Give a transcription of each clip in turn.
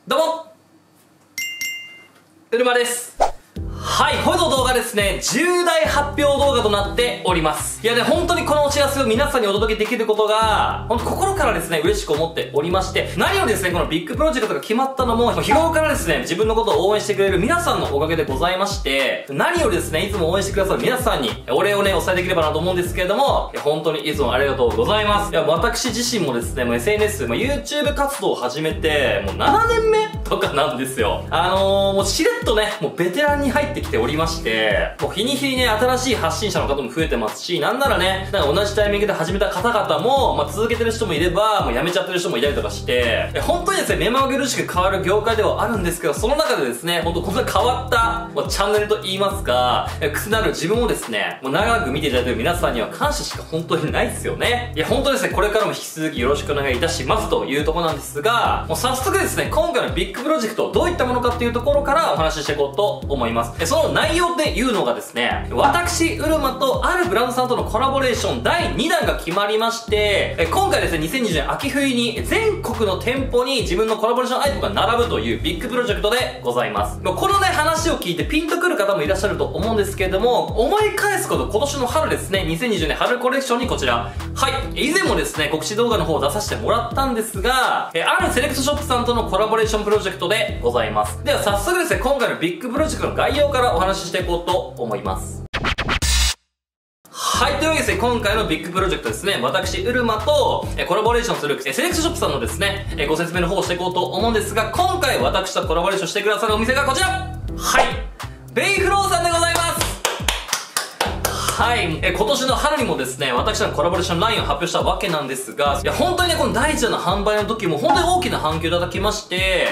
どうもうるまです。はい、本日の動画ですね、重大発表動画となっております。いやね、本当にこのお知らせを皆さんにお届けできることが、本当心からですね、嬉しく思っておりまして、何よりですね、このビッグプロジェクトが決まったのも、日頃からですね、自分のことを応援してくれる皆さんのおかげでございまして、何よりですね、いつも応援してくださる皆さんに、お礼をね、お伝えできればなと思うんですけれども、本当にいつもありがとうございます。いや、私自身もですね、もう SNS、YouTube 活動を始めて、もう7年目とかなんですよ。もうしれっとね、もうベテランに入ってきておりまして、もう日に日にね、新しい発信者の方も増えてますし、なんならね、なんか同じタイミングで始めた方々も、続けてる人もいれば、もう辞めちゃってる人もいたりとかして、本当にですね、目まぐるしく変わる業界ではあるんですけど、その中でですね、本当こんな変わった、チャンネルと言いますか、癖のある自分をですね、もう長く見ていただいている皆さんには感謝しか本当にないですよね。いや、本当ですね、これからも引き続きよろしくお願いいたしますというところなんですが、もう早速ですね、今回のビッグプロジェクト、どういったものかっていうところからお話ししていこうと思います。その内容で言うのがですね、私、うるまとあるブランドさんとのコラボレーション第2弾が決まりまして、今回ですね、2020年秋冬に全国の店舗に自分のコラボレーションアイテムが並ぶというビッグプロジェクトでございます。このね、話を聞いてピンとくる方もいらっしゃると思うんですけれども、思い返すこと今年の春ですね、2020年春コレクションにこちら。はい、以前もですね、告知動画の方を出させてもらったんですが、あるセレクトショップさんとのコラボレーションプロジェクトでございます。では早速ですね、今回のビッグプロジェクトの概要からお話ししていこうと思います。はい、というわけでですね、今回のビッグプロジェクトですね、私、うるまとコラボレーションするセレクトショップさんのですね、ご説明の方をしていこうと思うんですが、今回私とコラボレーションしてくださるお店がこちら、はい、ベイフローさんでございます。はい、今年の春にもですね、私のコラボレーションラインを発表したわけなんですが、いや、本当にね、この第1弾の販売の時も本当に大きな反響いただきまして、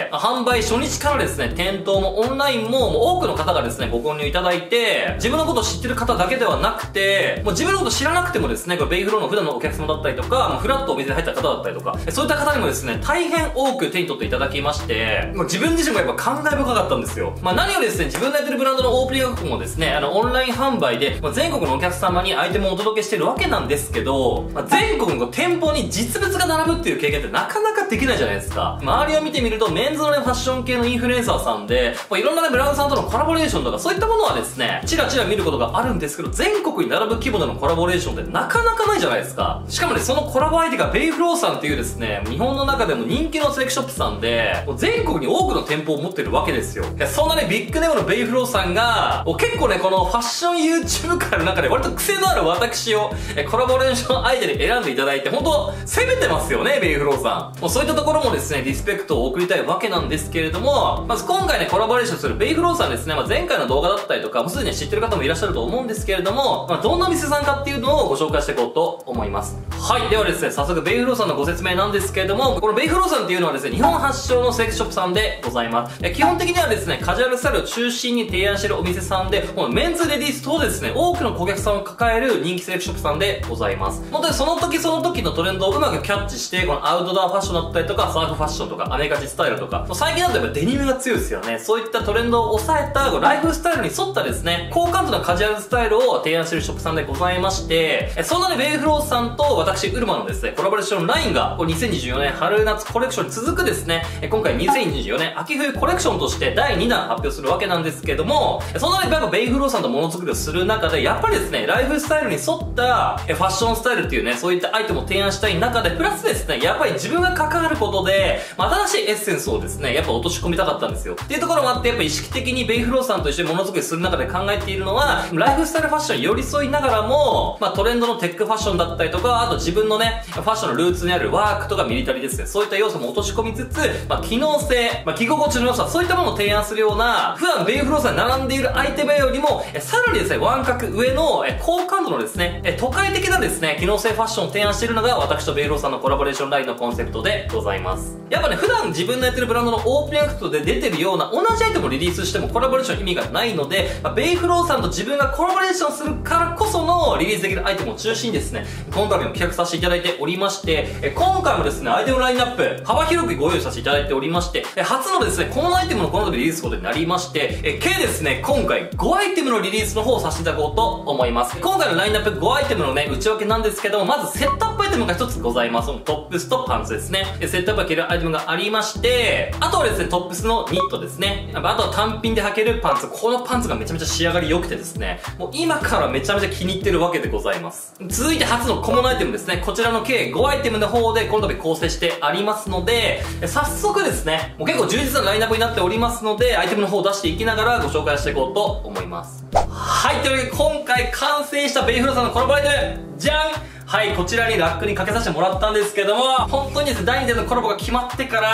販売初日からですね、店頭もオンラインも多くの方がですね、ご購入いただいて、自分のことを知ってる方だけではなくて、もう自分のこと知らなくてもですね、これベイフローの普段のお客様だったりとか、フラッとお店に入った方だったりとか、そういった方にもですね、大変多く手に取っていただきまして、もう自分自身もやっぱ感慨深かったんですよ。何よりですね、自分のやってるブランドのオープニング価格もですね、オンライン販売で、全国のお客様にアイテムをお届けしてるわけなんですけど、全国の店舗に実物が並ぶっていう経験ってなかなかできないじゃないですか。周りを見てみると、メンズのね、ファッション系のインフルエンサーさんで、いろんなね、ブランドさんとのコラボレーションとか、そういったものはですね、ちらちら見ることがあるんですけど、全国に並ぶ規模でのコラボレーションってなかなかないじゃないですか。しかもね、そのコラボ相手がベイフローさんっていうですね、日本の中でも人気のセレクショップさんで、全国に多くの店舗を持ってるわけですよ。いや、そんなね、ビッグネームのベイフローさんが、結構ね、このファッション YouTube 界の中で割と癖のある私をコラボレーション相手に選んでいただいて、本当攻めてますよね、ベイフローさん。もうそういったところもですね、リスペクトを送りたいわけなんですけれども、まず今回ね、コラボレーションするベイフローさんですね、前回の動画だったりとか、もうすでに知ってる方もいらっしゃると思うんですけれども、どんなお店さんかっていうのをご紹介していこうと思います。はい、ではですね、早速ベイフローさんのご説明なんですけれども、このベイフローさんっていうのはですね、日本発祥のセレクトショップさんでございます。基本的にはですね、カジュアルスタイルを中心に提案しているお店さんで、このメンズレディース等ですね、多くの顧客さんを抱える人気セレクトショップさんでございます。本当にその時その時のトレンドをうまくキャッチして、このアウトドアファッションだったりとか、サーフファッションとか、アメカジスタイルとか、最近だとやっぱデニムが強いですよね。そういったトレンドを抑えたライフスタイルに沿ったですね、高感度なカジュアルスタイルを提案しているショップさんでございまして、そんなね、ベイフローさんと私、ウルマのですね、コラボレーションラインが、2024年春夏コレクションに続くですね、今回2024年秋冬コレクションとして第2弾発表するわけなんですけども、そんなね、やっぱベイフローさんとものづくりをする中で、やっぱりですね、ライフスタイルに沿ったファッションスタイルっていうね、そういったアイテムを提案したい中で、プラスですね、やっぱり自分が関わることで、新しいエッセンスをですね、やっぱ落とし込みたかったんですよ。っていうところもあって、やっぱ意識的にベイフローさんと一緒にものづくりする中で考えているのは、ライフスタイルファッションに寄り添いながらも、トレンドのテックファッションだったりとか、あと自分のね、ファッションのルーツにあるワークとかミリタリーですね、そういった要素も落とし込みつつ、機能性、着心地の良さ、そういったものを提案するような、普段ベイフローさんに並んでいるアイテムよりも、さらにですね、ワン格上の、高感度のですね、都会的なですね、機能性ファッションを提案しているのが、私とベイフローさんのコラボレーションラインのコンセプトでございます。やっぱね、普段自分のやってるブランドのオープニングアクトで出てるような同じアイテムをリリースしてもコラボレーション意味がないので、ベイフローさんと自分がコラボレーションするからこそのリリースできるアイテムを中心にですね、今回も企画させていただいておりまして、今回もですね、アイテムラインナップ幅広くご用意させていただいておりまして、初のですね、このアイテムのこの度リリースすることになりまして、計ですね、今回5アイテムのリリースの方をさせていただこうと思います。今回のラインナップ5アイテムのね、内訳なんですけども、まずセットアップアイテムが1つございます。トップスとパンツですね。 ね、セットアップが着るアイテムがありまして、あとはですね、トップスのニットですね。あとは単品で履けるパンツ。このパンツがめちゃめちゃ仕上がり良くてですね、もう今からめちゃめちゃ気に入ってるわけでございます。続いて初の小物アイテムですね。こちらの計5アイテムの方でこの度構成してありますので、早速ですね、もう結構充実なラインナップになっておりますので、アイテムの方を出していきながらご紹介していこうと思います。はい、というわけで今回完成したベイフローさんのコラボアイテム、じゃん！はい、こちらにラックにかけさせてもらったんですけども、本当にですね、第2弾のコラボが決まってから、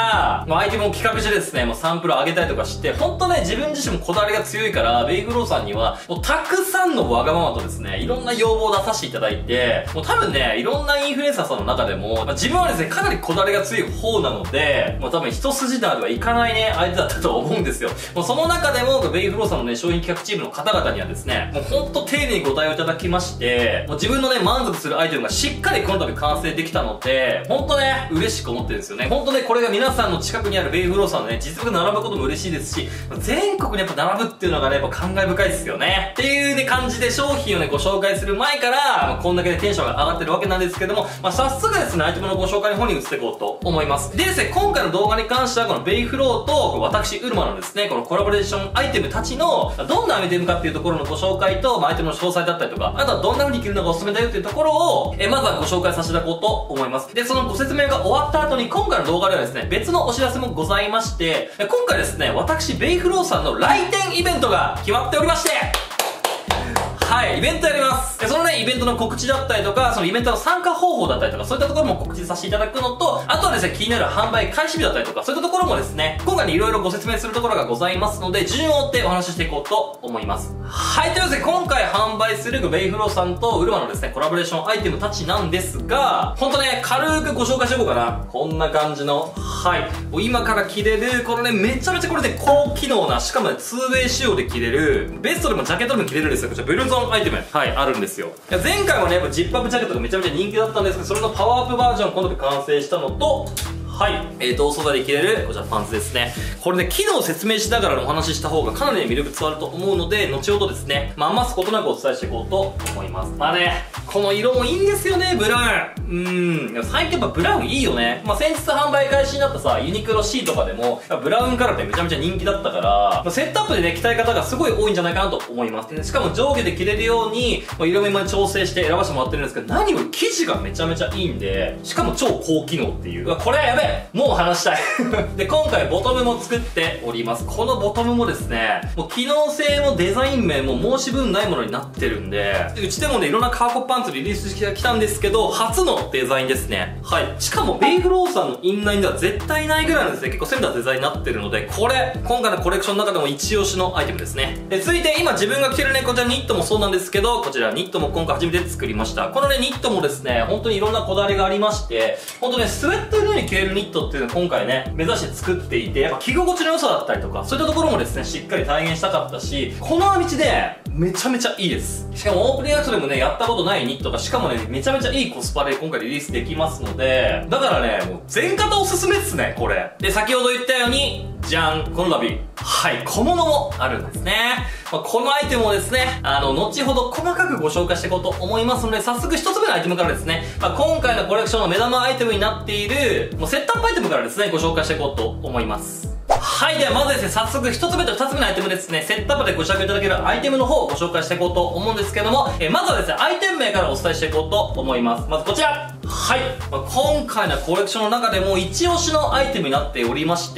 アイテムを企画してですね、もうサンプルを上げたりとかして、本当ね、自分自身もこだわりが強いから、ベイフローさんには、もうたくさんのわがままとですね、いろんな要望を出させていただいて、もう多分ね、いろんなインフルエンサーさんの中でも、自分はですね、かなりこだわりが強い方なので、もう多分一筋縄ではいかないね、相手だったと思うんですよ。もうその中でも、ベイフローさんのね、商品企画チームの方々にはですね、もうほんと丁寧にご対応いただきまして、もう自分のね、満足するアイテムがしっかりこの完成できたので、ほんとね、嬉しく思ってるんですよね。ほんとね、これが皆さんの近くにあるベイフローさんのね、実力が並ぶことも嬉しいですし、全国にやっぱ並ぶっていうのがね、やっぱ感慨深いですよね。っていうね、感じで商品をね、ご紹介する前から、こんだけでテンションが上がってるわけなんですけども、早速ですね、アイテムのご紹介の方に移っていこうと思います。でですね、今回の動画に関しては、このベイフローと、私、ウルマのですね、このコラボレーションアイテムたちの、どんなアイテムかっていうところのご紹介と、アイテムの詳細だったりとか、あとはどんな風に着るのがおすすめだよっていうところを、まずはご紹介させていただこうと思います。で、そのご説明が終わった後に今回の動画ではですね、別のお知らせもございまして、今回ですね、私、ベイフローさんの来店イベントが決まっておりまして、はい、イベントやります。そのね、イベントの告知だったりとか、そのイベントの参加方法だったりとか、そういったところも告知させていただくのと、あとはですね、気になる販売開始日だったりとか、そういったところもですね、今回にいろいろご説明するところがございますので、順を追ってお話ししていこうと思います。はい、ということで、今回販売するベイフローさんとウルマのですね、コラボレーションアイテムたちなんですが、ほんとね、軽くご紹介していこうかな。こんな感じの、はい、今から着れる、このね、めちゃめちゃこれね、高機能な、しかもね、2way 仕様で着れる、ベストでもジャケットでも着れるんですよ。こちら、ブルゾンアイテム。はい、あるんですよ。前回はね、やっぱジップアップジャケットがめちゃめちゃ人気だったんですけど、それのパワーアップバージョン、今度で完成したのと、はい。同素材で着れる、こちらパンツですね。これね、機能を説明しながらお話しした方がかなり、ね、魅力伝わると思うので、後ほどですね、余すことなくお伝えしていこうと思います。この色もいいんですよね、ブラウン。最近やっぱブラウンいいよね。先日販売開始になったさ、ユニクロ C とかでも、ブラウンカラーってめちゃめちゃ人気だったから、セットアップでね、着たい方がすごい多いんじゃないかなと思います。しかも上下で着れるように、色味まで調整して選ばせてもらってるんですけど、何より生地がめちゃめちゃいいんで、しかも超高機能っていう。これはやべえ、もう話したい。で、今回ボトムも作っております。このボトムもですね、もう機能性もデザイン面も申し分ないものになってるんで、うちでもね、いろんなカーゴパンツリリースしてきたんですけど、初のデザインですね。はい。しかも、ベイフローさんのインラインでは絶対ないぐらいのですね、結構攻めたデザインになってるので、これ、今回のコレクションの中でも一押しのアイテムですね。で、続いて今自分が着てるね、こちらニットもそうなんですけど、こちらニットも今回初めて作りました。このね、ニットもですね、本当にいろんなこだわりがありまして、本当ね、スウェットのように着れるニットっていうのを今回ね、目指して作っていて、やっぱ着心地の良さだったりとか、そういったところもですね、しっかり体現したかったし、この道で、めちゃめちゃいいです。しかもオープニングアクトでもね、やったことないニットが、しかもね、めちゃめちゃいいコスパで今回リリースできますので、だからね、もう全型おすすめっすね、これ。で、先ほど言ったように、じゃん、この度、はい、小物もあるんですね。このアイテムをですね、後ほど細かくご紹介していこうと思いますので、早速一つ目のアイテムからですね、今回のコレクションの目玉アイテムになっている、もうセットアップアイテムからですね、ご紹介していこうと思います。はい。では、まずですね、早速一つ目と二つ目のアイテムですね、セットアップでご試着いただけるアイテムの方をご紹介していこうと思うんですけども、まずはですね、アイテム名からお伝えしていこうと思います。まずこちら。はい。今回のコレクションの中でも一押しのアイテムになっておりまして、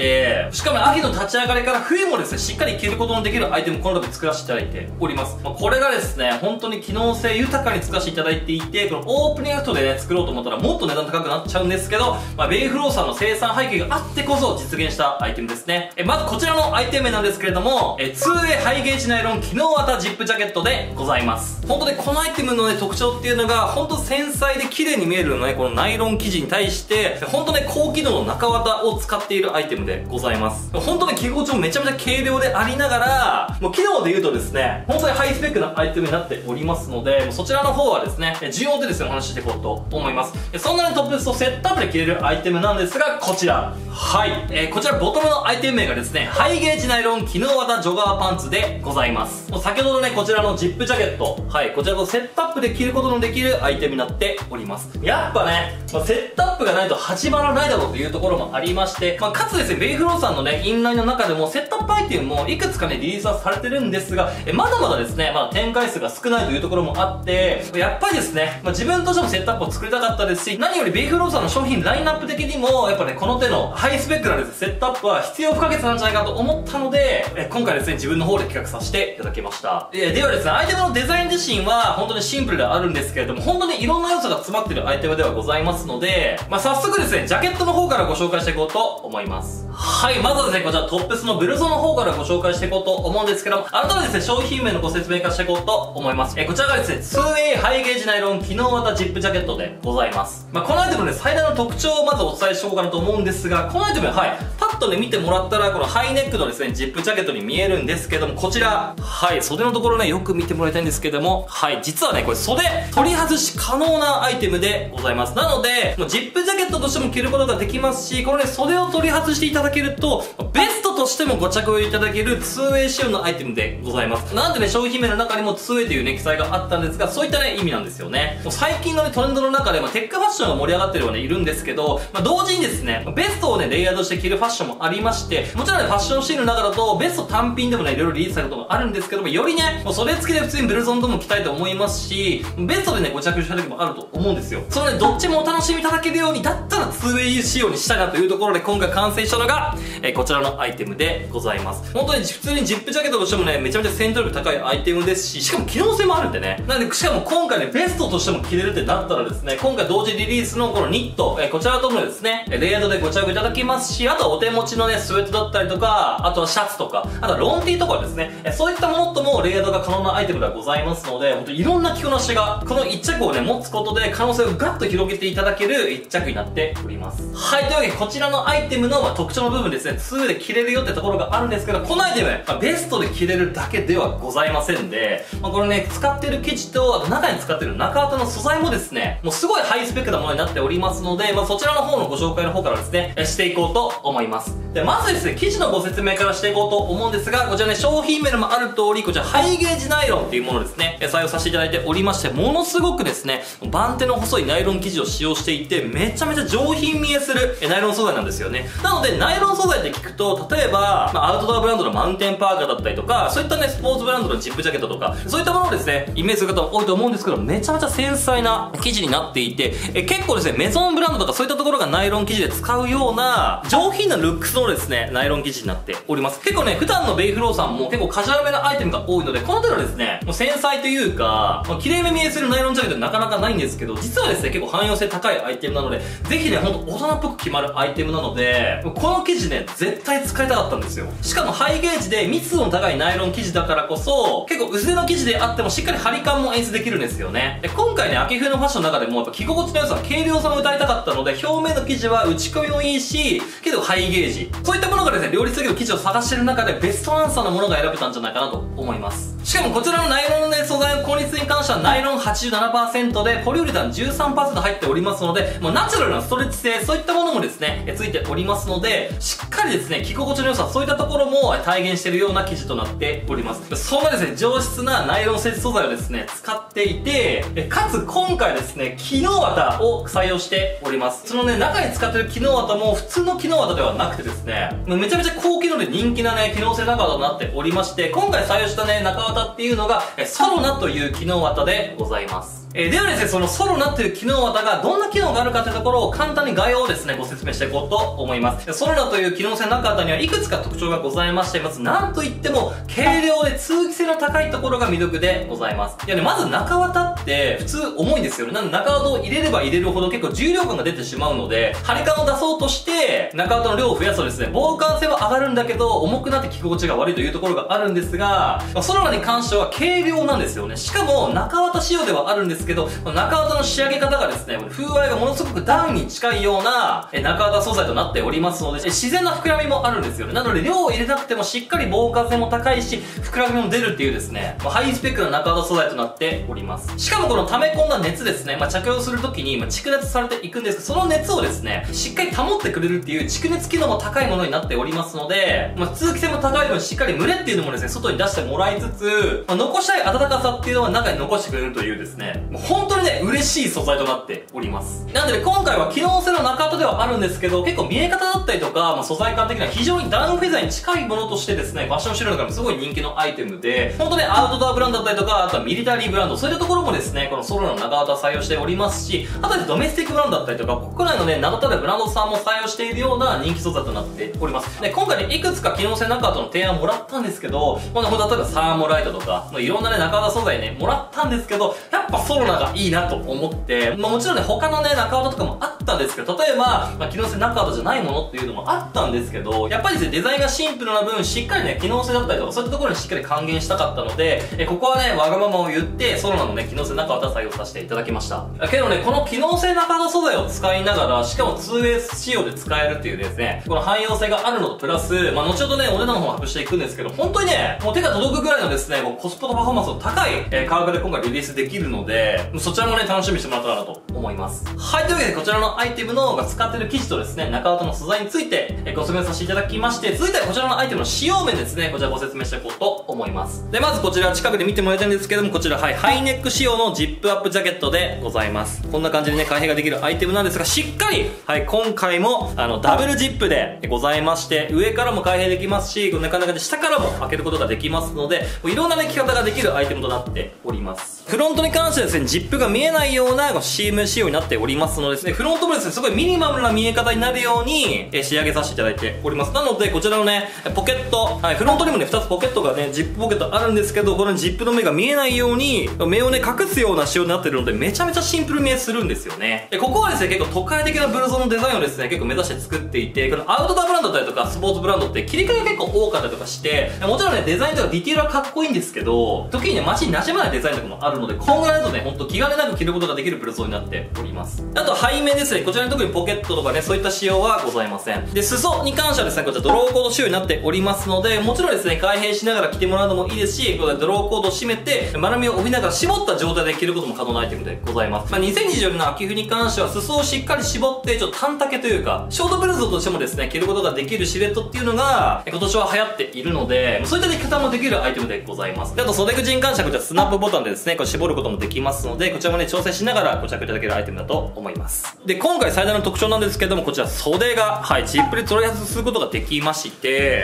しかも秋の立ち上がりから冬もですね、しっかり着ることのできるアイテム、この度作らせていただいております。これがですね、本当に機能性豊かに作らせていただいていて、このオープニングアクトでね、作ろうと思ったらもっと値段高くなっちゃうんですけど、ベイフローさんの生産背景があってこそ実現したアイテムですね。まずこちらのアイテム名なんですけれども、2way ハイゲージナイロン機能型ジップジャケットでございます。本当にこのアイテムのね、特徴っていうのが、本当繊細で綺麗に見えるのね、このナイロン生地に対して、本当ね、高機能の中綿を使っているアイテムでございます。本当に着心地もめちゃめちゃ軽量でありながら、もう機能で言うとですね、本当にハイスペックなアイテムになっておりますので、そちらの方はですね、順を追ってですね、お話ししていこうと思います。そんなね、トップスとセットアップで着れるアイテムなんですが、こちら。はい。こちらボトムのアイテム名がですね、ハイゲージナイロン機能型ジョガーパンツでございます。先ほどね、こちらのジップジャケット。はい。こちらとセットアップで着ることのできるアイテムになっております。やっぱね、セットアップがないと始まらないだろうというところもありまして、かつですね、ベイフローさんのね、インラインの中でもセットアップアイテムもいくつかね、リリースはされてるんですが、まだまだですね、まだ展開数が少ないというところもあって、やっぱりですね、自分としてもセットアップを作りたかったですし、何よりベイフローさんの商品ラインナップ的にも、やっぱね、この手のハイスペックなですね、セットアップは必要不可欠なんじゃないかと思ったので、今回ですね、自分の方で企画させていただきました。ではですね、アイテムのデザイン自身は本当にシンプルではあるんですけれども、本当にいろんな要素が詰まっているアイテムではございますので、早速ですね、ジャケットの方からご紹介していこうと思います。はい、まずはですね、こちらトップスのブルゾンの方からご紹介していこうと思うんですけども、改めてですね、商品名のご説明からしていこうと思います。こちらがですね、2A ハイゲージナイロン機能型ジップジャケットでございます。このアイテムのね、最大の特徴をまずお伝えしておこうかなと思うんですが、このアイテム、はい、パッとね、見てもらったら、このハイネックのですね、ジップジャケットに見えるんですけども、こちら、はい、袖のところね、よく見てもらいたいんですけども、はい、実はね、これ袖、取り外し可能なアイテムでございます。なので、もうジップジャケットとしても着ることができますし、このね、袖を取り外していただけると、ベストとしてもご着用いただける 2way 仕様のアイテムでございます。なんでね、商品名の中にも 2way というね、記載があったんですが、そういったね、意味なんですよね。もう最近のね、トレンドの中で、テックファッションが盛り上がってるのはね、いるんですけど、同時にですね、ベストをね、レイヤードして着るファッションもありまして、もちろんね、ファッションシーンの中だと、ベスト単品でもね、いろいろリリースされることもあるんですけども、よりね、もうそれ付きで普通にブルゾンとも着たいと思いますし、ベストでね、ご着用した時もあると思うんですよ。そのね、どっちもお楽しみいただけるように、だったら 2way 仕様にしたいなというところで、今回完成したのが、こちらのアイテムでございます。本当に普通にジップジャケットとしてもね、めちゃめちゃ戦闘力高いアイテムですし、しかも機能性もあるんでね。なんで、しかも今回ね、ベストとしても着れるってなったらですね、今回同時リリースのこのニット、こちらともですね、レイヤードでご着用いただきますし、あとはお手持ちのね、スウェットだったりとか、あとはシャツとか、あとはロンティーとかですね、そういったものともレイヤードが可能なアイテムではございますので、本当にいろんな着こなしが、この一着をね、持つことで可能性をガッと広げていただける一着になっております。はい、というわけでこちらのアイテムの特徴の部分ですね、2で着れるよってところがあるんですけど、このアイテム、ベストで着れるだけではございませんで、これね、使ってる生地と、あと中に使ってる中綿の素材もですね、もうすごいハイスペックなものになっておりますので、そちらの方のご紹介の方からですね、していこうと思います。で、まずですね、生地のご説明からしていこうと思うんですが、こちらね、商品名にもある通り、こちらハイゲージナイロンっていうものですね、採用させていただいておりまして、ものすごくですね、番手の細いナイロン生地を使用していて、めちゃめちゃ上品見えするナイロン素材なんですよね。なので、ナイロン素材って聞くと、例えば、アウトドアブランドのマウンテンパーカーだったりとか、そういったね、スポーツブランドのジップジャケットとか、そういったものをですね、イメージする方も多いと思うんですけど、めちゃめちゃ繊細な生地になっていて、結構ですね、メゾンブランドとかそういったところがナイロン生地で使うような、上品なルックスのですね、ナイロン生地になっております。結構ね、普段のベイフローさんも結構カジュアルめなアイテムが多いので、この手のですね、もう繊細というか、綺麗め見えするナイロンジャケットなかなかないんですけど、実はですね、結構汎用性高いアイテムなので、ぜひね、ほんと大人っぽく決まるアイテムなので、この生地ね、絶対使いたかったんですよ。しかもハイゲージで密度の高いナイロン生地だからこそ、結構薄手の生地であってもしっかり張り感も演出できるんですよね。で、今回ね、秋冬のファッションの中でもやっぱ着心地の良さ、軽量さも歌いたかったので、表面の生地は打ち込みもいいし、けどハイゲージ。そういったものがですね、両立できる生地を探してる中でベストアンサーのものが選べたんじゃないかなと思います。しかもこちらのナイロンのね、素材の効率に関してはナイロン 87% で、ポリウレタン 13% 入っておりますので、もうナチュラルなストレッチ性、そういったものもですね、ついておりますので、しっかりですね、着心地の良さ、そういったところも体現しているような生地となっております。そんなですね、上質なナイロン接素材をですね、使っていて、かつ今回ですね、機能綿を採用しております。そのね、中に使ってる機能綿も普通の機能綿ではなくてですね、めちゃめちゃ高機能で人気なね、機能性中綿となっておりまして、今回採用したね、中綿っていうのが、ソロナという機能綿でございます。ではですね、そのソロナという機能綿がどんな機能があるかというところを簡単に概要をですね、ご説明していこうと思います。ソロナという機能性中綿にはいくつか特徴がございまして、まずなんといっても、軽量で通気性の高いところが魅力でございます。いやね、まず中綿って普通重いんですよね。なので中綿を入れれば入れるほど結構重量感が出てしまうので、張り感を出そうとして、中綿の量を増やすとですね、防寒性は上がるんだけど、重くなって着心地が悪いというところがあるんですが、ソロナに関しては軽量なんですよね。しかも中綿仕様ではあるんですけど、中綿の仕上げ方がですね、風合いがものすごくダウンに近いような中綿素材となっておりますので、自然な膨らみもあるんですよね。なので量を入れなくてもしっかり防寒性も高いし、膨らみも出るっていうですね、ハイスペックな中綿素材となっております。しかもこの溜め込んだ熱ですね、着用するときに蓄熱されていくんですけど、その熱をですね、しっかり保ってくれるっていう蓄熱機能も高いものになっておりますので、通気性も高い分しっかり蒸れっていうのもですね、外に出してもらいつつ、残したい暖かさっていうのは中に残してくれるというですね、 もう本当にね、嬉しい素材となっております。なんでね、今回は機能性の中型ではあるんですけど、結構見え方だったりとか、素材感的には非常にダウンフェザーに近いものとしてですね、ファッションシルエットからすごい人気のアイテムで、本当ね、アウトドアブランドだったりとか、あとはミリタリーブランド、そういったところもですね、このソロの中型を採用しておりますし、あとはドメスティックブランドだったりとか、国内のね、名だたるブランドさんも採用しているような人気素材となっております。で、今回ね、いくつか機能性中型の提案をもらったんですけど、例えばサーモライトとか、いろんなね、中型素材ね、もらったんですけど、やっぱソロナがいいなと思って、もちろんね、他のね、中型とかもあったんですけど、例えば、機能性中型じゃないものっていうのもあったんですけど、やっぱりですね、デザインがシンプルな分、しっかりね、機能性だったりとか、そういったところにしっかり還元したかったので、ここはね、わがままを言って、ソロナのね、機能性中型採用させていただきました。けどね、この機能性中型素材を使いながら、しかも 2S 仕様で使えるっていうですね、この汎用性があるのとプラス、後ほどね、お値段の方を発表していくんですけど、本当にね、もう手が届くぐらいのですね、もうコスパとパフォーマンスの高い、価格で今回リリースできるので、そちらもね、楽しみにしてもらったらなと思います。はい、というわけでこちらのアイテムの使ってる生地とですね、中型の素材についてご説明させていただきまして、続いてはこちらのアイテムの使用面ですね、こちらご説明していこうと思います。で、まずこちら近くで見てもらいたいんですけども、こちら、はい、ハイネック仕様のジップアップジャケットでございます。こんな感じでね、開閉ができるアイテムなんですが、しっかり、はい、今回も、ダブルジップでございまして、上からも開閉できますし、こんな感じで下からも開けることができますので、いろんなね、着方ができるアイテムとなっております。フロントに関してはですね、ジップが見えないようなシーム仕様になっておりますのでですね、フロントもですね、すごいミニマムな見え方になるように仕上げさせていただいております。なので、こちらのね、ポケット、はい、フロントにもね、2つポケットがね、ジップポケットあるんですけど、このジップの目が見えないように、目をね、隠すような仕様になってるので、めちゃめちゃシンプル見えするんですよね。で、ここはですね、結構都会的なブルゾンのデザインをですね、結構目指して作っていて、このアウトドアブランドだったりとか、スポーツブランドって切り替えが結構多かったりとかして、もちろんね、デザインとかディティールはかっこいいんですけど、時にね、街に馴染まないデザインとかもあるので、今後だとね、ほんと気兼ねなく着ることができるブルゾンになっております。あと、背面ですね、こちらに特にポケットとかね、そういった仕様はございません。で、裾に関してはですね、こちらドローコード仕様になっておりますので、もちろんですね、開閉しながら着てもらうのもいいですし、これドローコードを締めて、丸みを帯びながら絞った状態で着ることも可能なアイテムでございます。2024年の秋冬に関しては、裾をしっかり絞って、ちょっと短丈というか、ショートブルゾンとしてもですね、着ることができるシルエットっていうのが、今年は流行っているので、そういった着方もできるアイテムでございます。で、あと袖口に関してはこちらスナップボタンでですね、これ絞ることもできますので、こちらもね、調整しながらご着用いただけるアイテムだと思います。で、今回最大の特徴なんですけども、こちら袖が、はい、ジップで取り外すことができまして、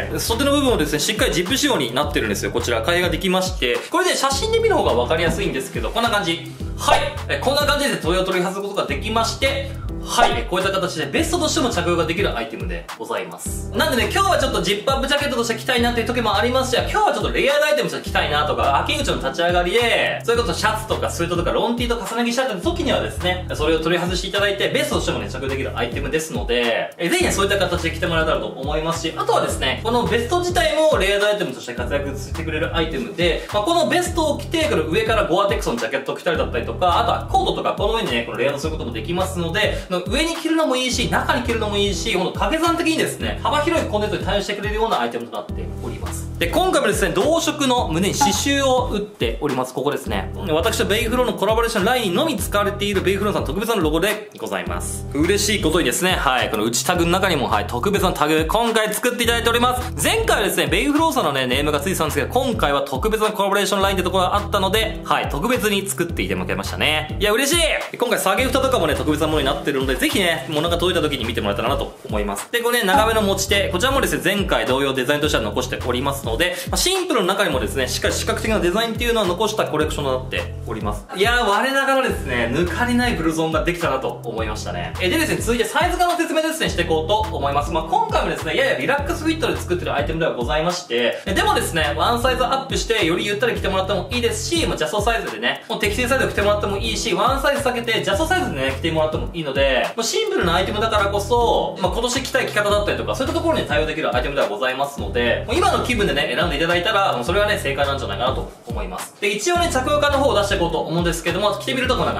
袖の部分もですね、しっかりジップ仕様になってるんですよ。こちら、開閉ができまして、これね、写真で見る方が分かりやすいんですけど、こんな感じ。はい、こんな感じで取り外すことができまして、はい、こういった形でベストとしても着用ができるアイテムでございます。なんでね、今日はちょっとジップアップジャケットとして着たいなっていう時もありますし、今日はちょっとレイヤードアイテムとして着たいなとか、秋口の立ち上がりで、それこそシャツとかスウェットとかロンティーと重ね着したい時にはですね、それを取り外していただいて、ベストとしてもね、着用できるアイテムですので、ぜひね、そういった形で着てもらえたらと思いますし、あとはですね、このベスト自体もレイヤードアイテムとして活躍してくれるアイテムで、このベストを着て、この上からゴアテックスのジャケットを着たりだったりとか、あとはコートとかこの上にね、このレイヤードすることもできますので、上に着るのもいいし、中に着るのもいいし、この掛け算的にですね、幅広いコンテンツに対応してくれるようなアイテムとなっております。で、今回もですね、同色の胸に刺繍を打っております。ここですね。私とベイフローのコラボレーションラインのみ使われているベイフローさん特別なロゴでございます。嬉しいことにですね、はい、この内タグの中にも、はい、特別なタグ、今回作っていただいております。前回はですね、ベイフローさんのね、ネームがついてたんですけど、今回は特別なコラボレーションラインってところがあったので、はい、特別に作っていただきましたね。いや、嬉しい！今回下げ蓋とかもね、特別なものになってるので、ぜひね、物が届いた時に見てもらえたらなと思います。で、これね、長めの持ち手、こちらもですね、前回同様デザインとしては残しておりますので、シンプルの中にもですね、しっかり視覚的なデザインっていうのは残したコレクションとなっております。いやー、我ながらですね、抜かりないブルゾンができたなと思いましたね。でですね、続いてサイズ感の説明ですね、していこうと思います。今回もですね、ややリラックスフィットで作ってるアイテムではございまして、でもですね、ワンサイズアップして、よりゆったり着てもらってもいいですし、ジャストサイズでね、もう適正サイズで着てもらってもいいし、ワンサイズ下げて、ジャストサイズでね、着てもらってもいいので、シンプルなアイテムだからこそ、今年着たい着方だったりとか、そういったところに対応できるアイテムではございますので、今の気分でね、選んでいただいたら、それはね、正解なんじゃないかなと思います。で、一応ね、着用感の方を出していこうと思うんですけども、着てみるとこんな感じ。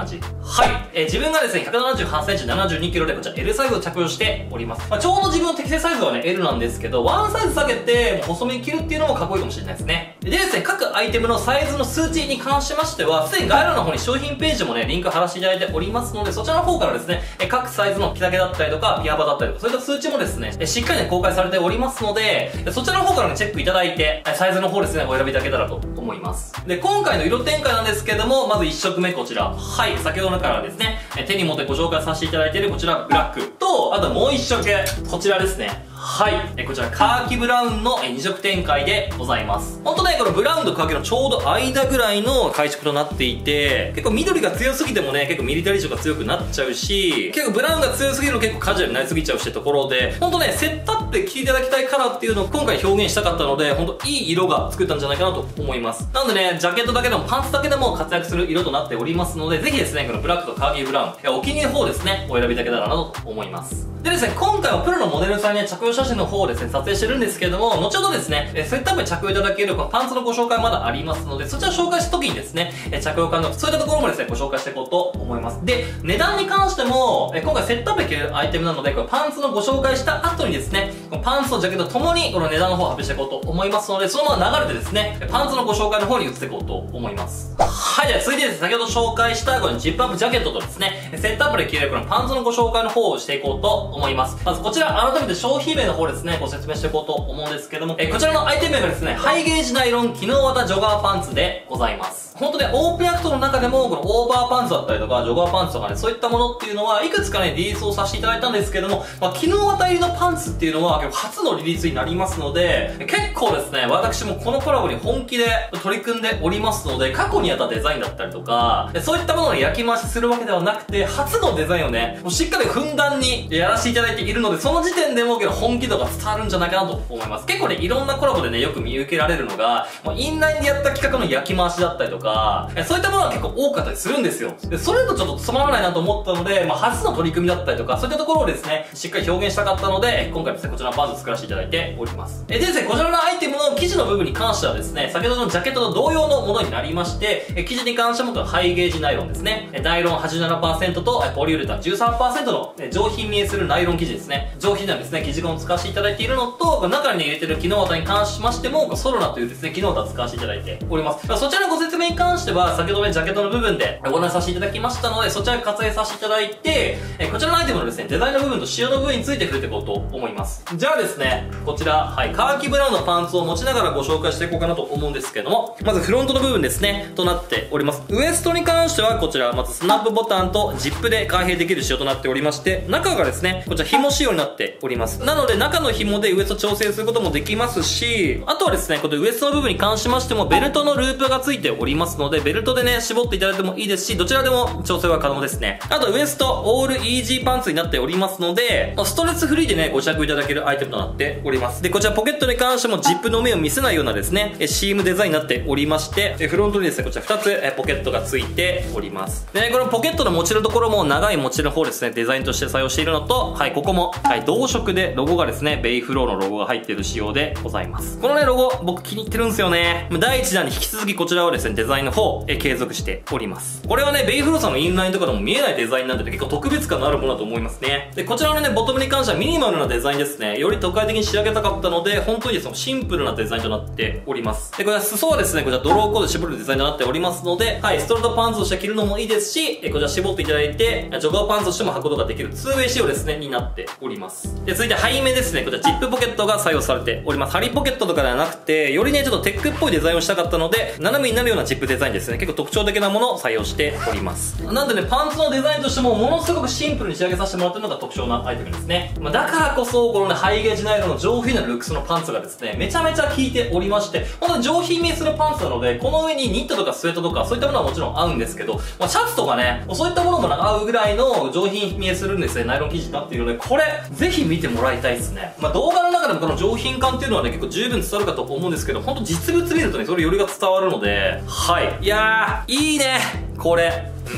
はい。自分がですね、178センチ72キロでこちら L サイズを着用しております。ちょうど自分の適正サイズはね、L なんですけど、ワンサイズ下げて、細めに切るっていうのもかっこいいかもしれないですね。でですね、各アイテムのサイズの数値に関しましては、すでに概要欄の方に商品ページもね、リンク貼らせていただいておりますので、そちらの方からですね、各サイズの着丈だったりとか、ピアバだったりとか、そういった数値もですね、しっかりね、公開されておりますので、そちらの方からね、チェックいただいて、サイズの方ですね、お選びいただけたらと思います。で、今回の色展開なんですけども、まず1色目こちら。はい、先ほどのからですね、手に持ってご紹介させていただいているこちらブラックと、あともう1色、こちらですね。はい。こちらカーキブラウンの2色展開でございます。ほんとね、このブラウンとカーキのちょうど間ぐらいの配色となっていて、結構緑が強すぎてもね、結構ミリタリー色が強くなっちゃうし、結構ブラウンが強すぎるの結構カジュアルになりすぎちゃうしてところで、ほんとね、セットアップで着ていただきたいカラーっていうのを今回表現したかったので、ほんといい色が作ったんじゃないかなと思います。なのでね、ジャケットだけでもパンツだけでも活躍する色となっておりますので、ぜひですね、このブラックとカーキブラウン、お気に入りの方ですね、お選びいただけたらなと思います。でですね、今回はプロのモデルさんにね、着用写真の方をですね、撮影してるんですけれども、後ほどですね、セットアップで着用いただけるパンツのご紹介まだありますので、そちらを紹介した時にですね、着用感のそういったところもですね、ご紹介していこうと思います。で、値段に関しても、今回セットアップで着れるアイテムなので、これパンツのご紹介した後にですね、パンツとジャケットともにこの値段の方を発表していこうと思いますので、そのまま流れてですね、パンツのご紹介の方に移っていこうと思います。はい、では続いてですね、先ほど紹介したこのジップアップジャケットとですね、セットアップで着れるこのパンツのご紹介の方をしていこうと思います。まずこちら改めて商品名の方ですね、ご説明していこうと思うんですけども、こちらのアイテム名がですね、ハイゲージナイロン機能型ジョガーパンツでございます。本当ね、オープンアクトの中でも、このオーバーパンツだったりとか、ジョガーパンツとかね、そういったものっていうのは、いくつかね、リリースをさせていただいたんですけども、機能型入りのパンツっていうのは、初のリリースになりますので、結構ですね、私もこのコラボに本気で取り組んでおりますので、過去にやったデザインだったりとか、そういったものを焼き回しするわけではなくて、初のデザインをね、しっかりふんだんにやらせていただいているので、その時点でも本気度が伝わるんじゃないかなと思います。結構ね、いろんなコラボでね、よく見受けられるのが、インラインでやった企画の焼き回しだったりとか、そういったものが結構多かったりするんですよ。で、それとちょっとつまらないなと思ったので、初の取り組みだったりとか、そういったところをですね、しっかり表現したかったので、今回ですね、こちらのパンツ作らせていただいております。でですね、こちらのアイテムの生地の部分に関してはですね、先ほどのジャケットと同様のものになりまして、生地に関してもハイゲージナイロンですね。ナイロン 87% とポリウレタン 13% の上品見えするナイロン生地ですね。上品なですね、生地感を使わせていただいているのと、中に入れてる機能型に関しましても、ソロナというですね、機能型を使わせていただいております。そちらのご説明に関しては、先ほどね、ジャケットの部分でご覧させていただきましたので、そちら割愛させていただいて、こちらのアイテムのですね、デザインの部分と仕様の部分について触れていこうと思います。じゃあですね、こちら、はい、カーキブラウンのパンツを持ちながらご紹介していこうかなと思うんですけども、まずフロントの部分ですね、となっております。ウエストに関してはこちら、まずスナップボタンとジップで開閉できる仕様となっておりまして、中がですね、こちら紐仕様になっております。なので中の紐でウエスト調整することもできますし、あとはですね、このウエストの部分に関しましてもベルトのループがついておりますので、ベルトでね、絞っていただいてもいいですし、どちらでも調整は可能ですね。あとウエストオールイージーパンツになっておりますので、ストレスフリーでね、ご着用いただけるアイテムとなっております。で、こちらポケットに関してもジップの目を見せないようなですね、シームデザインになっておりまして、フロントにですね、こちら2つポケットがついております。でね、このポケットの持ちのところも長い持ちの方ですね、デザインとして採用しているのと、はい、ここも、はい、同色でロゴがですね、ベイフローのロゴが入っている仕様でございます。このね、ロゴ、僕気に入ってるんですよね。第1弾に引き続きこちらをですね、デザインの方、継続しております。これはね、ベイフローさんのインラインとかでも見えないデザインなんで、ね、結構特別感のあるものだと思いますね。で、こちらのね、ボトムに関してはミニマルなデザインですね。より都会的に仕上げたかったので、本当にですね、シンプルなデザインとなっております。で、これは裾はですね、こちらドローコードで絞るデザインとなっておりますので、はい、ストレートパンツとして着るのもいいですし、こちら絞っていただいて、ジョガーパンツとしても履くことができる 2way 仕様ですね、になっております。で、続いて背面ですね、こちらジップポケットが採用されております。ハリーポケットとかではなくて、よりね、ちょっとテックっぽいデザインをしたかったので、斜めになるようなジップデザインですね、結構特徴的なものを採用しております。なんでね、パンツのデザインとしても、ものすごくシンプルに仕上げさせてもらってるのが特徴なアイテムですね。だからこそ、このね、ハイゲージナイロンの上品なルックスのパンツがですね、めちゃめちゃ効いておりまして、本当に上品見えするパンツなので、この上にニットとかスウェットとか、そういったものはもちろん合うんですけど、シャツとかね、そういったものも合うぐらいの上品見えするんですね、ナイロン生地になっているので、これ、ぜひ見てもらいたいですね。動画の中でもこの上品感っていうのはね、結構十分伝わるかと思うんですけど、本当実物見るとね、それよりが伝わるので、はい。いやー、いいね、これ。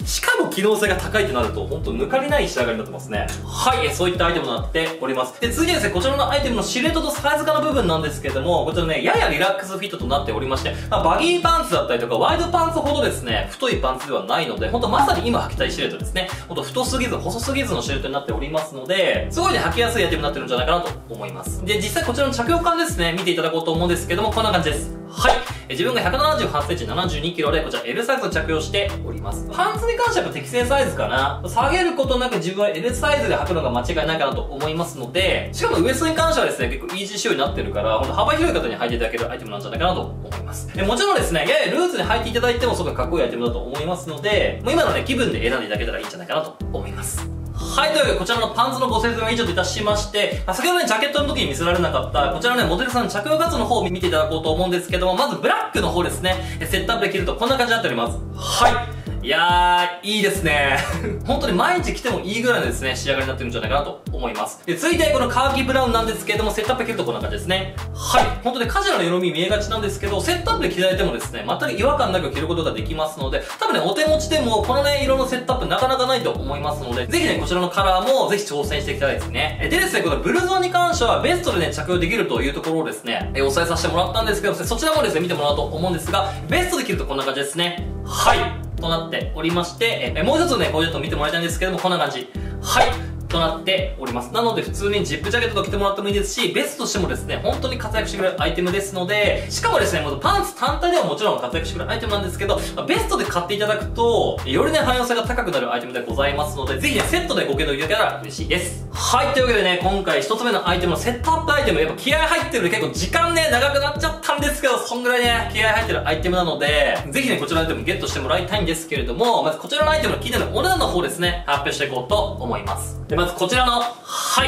しかも機能性が高いってなると、ほんと抜かりない仕上がりになってますね。はい、そういったアイテムになっております。で、次ですね、こちらのアイテムのシルエットとサイズ感の部分なんですけども、こちらね、ややリラックスフィットとなっておりまして、バギーパンツだったりとか、ワイドパンツほどですね、太いパンツではないので、ほんとまさに今履きたいシルエットですね。ほんと太すぎず、細すぎずのシルエットになっておりますので、すごいね、履きやすいアイテムになってるんじゃないかなと思います。で、実際こちらの着用感ですね、見ていただこうと思うんですけども、こんな感じです。はい。自分が178センチ72キロで、こちら L サイズを着用しております。パンツに関しては適正サイズかな。下げることなく自分は L サイズで履くのが間違いないかなと思いますので、しかもウエストに関してはですね、結構イージー仕様になってるから、ほんと幅広い方に履いていただけるアイテムなんじゃないかなと思います。もちろんですね、ややルーズに履いていただいてもすごくかっこいいアイテムだと思いますので、もう今のね、気分で選んでいただけたらいいんじゃないかなと思います。はい、というわけでこちらのパンツのご説明は以上といたしまして、先ほどね、ジャケットの時に見せられなかった、こちらのね、モデルさんの着用画像の方を見ていただこうと思うんですけども、まずブラックの方ですね、セットアップで着るとこんな感じになっております。はい。いやー、いいですね。本当に毎日着てもいいぐらいのですね、仕上がりになってるんじゃないかなと思います。で、続いてこのカーキブラウンなんですけれども、セットアップで着るとこんな感じですね。はい。本当にカジュアルな色味見えがちなんですけど、セットアップで着られてもですね、全く違和感なく着ることができますので、多分ね、お手持ちでもこのね、色のセットアップなかなかないと思いますので、ぜひね、こちらのカラーもぜひ挑戦していきたいですね。でですね、このブルゾンに関してはベストでね、着用できるというところをですね、お伝えさせてもらったんですけど、そちらもですね、見てもらおうと思うんですが、ベストで着るとこんな感じですね。はい。となっておりまして、もう一つね、ポイント見てもらいたいんですけども、こんな感じ。はい。となっております。なので普通にジップジャケットと着てもらってもいいですし、ベストとしてもですね、本当に活躍してくれるアイテムですので、しかもですね、もうパンツ単体ではもちろん活躍してくれるアイテムなんですけど、ベストで買っていただくと、よりね、汎用性が高くなるアイテムでございますので、ぜひね、セットでご検討いただけたら嬉しいです。はい、というわけでね、今回一つ目のアイテムのセットアップアイテム、やっぱ気合入ってるんで結構時間ね、長くなっちゃったんですけど、そんぐらいね、気合入ってるアイテムなので、ぜひね、こちらのアイテムゲットしてもらいたいんですけれども、まずこちらのアイテムの気になるお値段の方ですね、発表していこうと思います。で、まずこちらの、はい、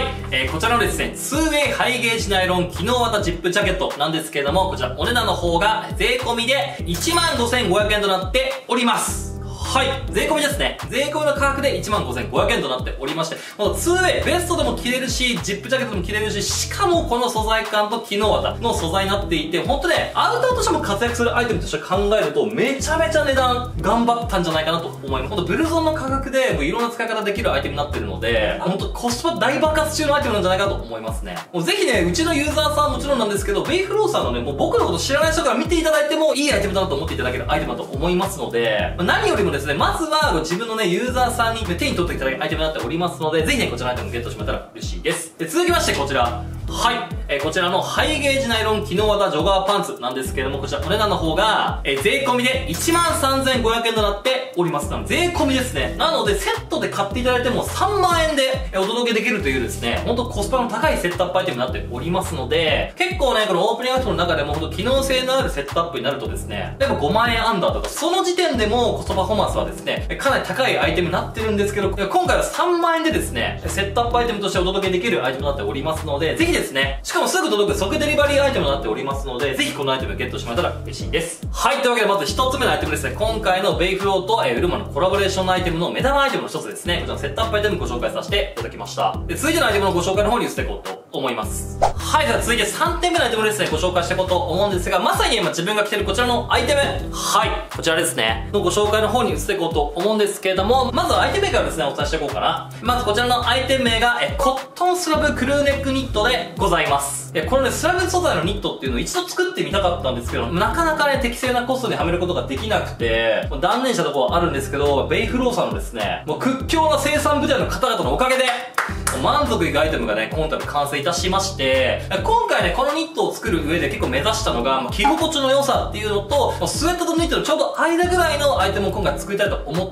こちらのですね、2way ハイゲージナイロン機能型ジップジャケットなんですけれども、こちらお値段の方が税込みで 15,500 円となっております。はい。税込みですね。税込みの価格で 15,500 円となっておりまして、この 2way、ベストでも着れるし、ジップジャケットでも着れるし、しかもこの素材感と機能型の素材になっていて、ほんとね、アウターとしても活躍するアイテムとして考えると、めちゃめちゃ値段頑張ったんじゃないかなと思います。ほんとブルゾンの価格でもういろんな使い方できるアイテムになってるので、ほんとコスパ大爆発中のアイテムなんじゃないかと思いますね。もうぜひね、うちのユーザーさんはもちろんなんですけど、ベイフローさんのね、もう僕のこと知らない人から見ていただいてもいいアイテムだなと思っていただけるアイテムだと思いますので、何よりもですね、まずは自分のね、ユーザーさんに手に取っていただけるアイテムになっておりますので、ぜひね、こちらのアイテムゲットしてもらったら嬉しいです。で、続きましてこちら。はい。こちらのハイゲージナイロン機能型ジョガーパンツなんですけれども、こちらお値段の方が、税込みで 13,500 円となっております。税込みですね。なので、セットで買っていただいても3万円でお届けできるというですね、ほんとコスパの高いセットアップアイテムになっておりますので、結構ね、このオープニングアウトの中でもほんと機能性のあるセットアップになるとですね、例えば5万円アンダーとか、その時点でもコストパフォーマンスはですね、かなり高いアイテムになってるんですけど、今回は3万円でですね、セットアップアイテムとしてお届けできるアイテムになっておりますので、ぜひですね、しかもすぐ届く即デリバリーアイテムになっておりますので、ぜひこのアイテムゲットしてもらえたら嬉しいです。はい、というわけでまず一つ目のアイテムですね、今回のベイフローとウルマのコラボレーションのアイテムの目玉アイテムの一つですね、こちらのセットアップアイテムご紹介させていただきました。で、続いてのアイテムのご紹介の方に移っていこうと思います。はい、では続いて3点目のアイテムですね、ご紹介していこうと思うんですが、まさに今自分が着てるこちらのアイテム、はい、こちらですね、のご紹介の方に移っていこうと思うんですけれども、まずはアイテム名からですね、お伝えしていこうかな。まずこちらのアイテム名が、コットンスラブクルーネックニットでございます。このね、スラブ素材のニットっていうのを一度作ってみたかったんですけど、なかなかね、適正なコストにはめることができなくて、断念したところはあるんですけど、ベイフローさんのですね、もう屈強な生産部隊の方々のおかげで、満足いくアイテムがね、今回完成いたしまして、今回ね、このニットを作る上で結構目指したのが、着心地の良さっていうのと、スウェットとニットのちょうど間ぐらいのアイテムを今回作りたいと思って、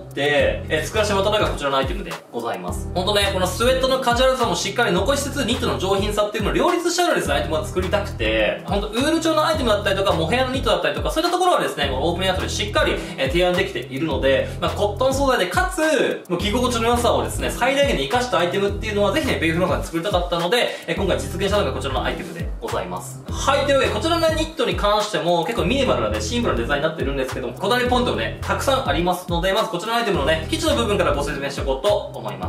作らせてもらったのがこちらのアイテムでございます。ほんとね、このスウェットのカジュアルさもしっかり残しつつ、ニットの上品さっていうのを両立したようなですね、アイテムを作りたくて、ほんとウール調のアイテムだったりとか、モヘアのニットだったりとか、そういったところはですね、オープニングアウトでしっかり、提案できているので、コットン素材でかつ、着心地の良さをですね、最大限に活かしたアイテムっていうのはぜひね、ベイフローさんに作りたかったので、今回実現したのがこちらのアイテムでございます。はい、というわけで、こちらのニットに関しても結構ミニマルなね、シンプルなデザインになってるんですけども、こだわりポイントもね、たくさんありますので、まずこちらのアイテムのね、基地の部分からご説明していこうと思います。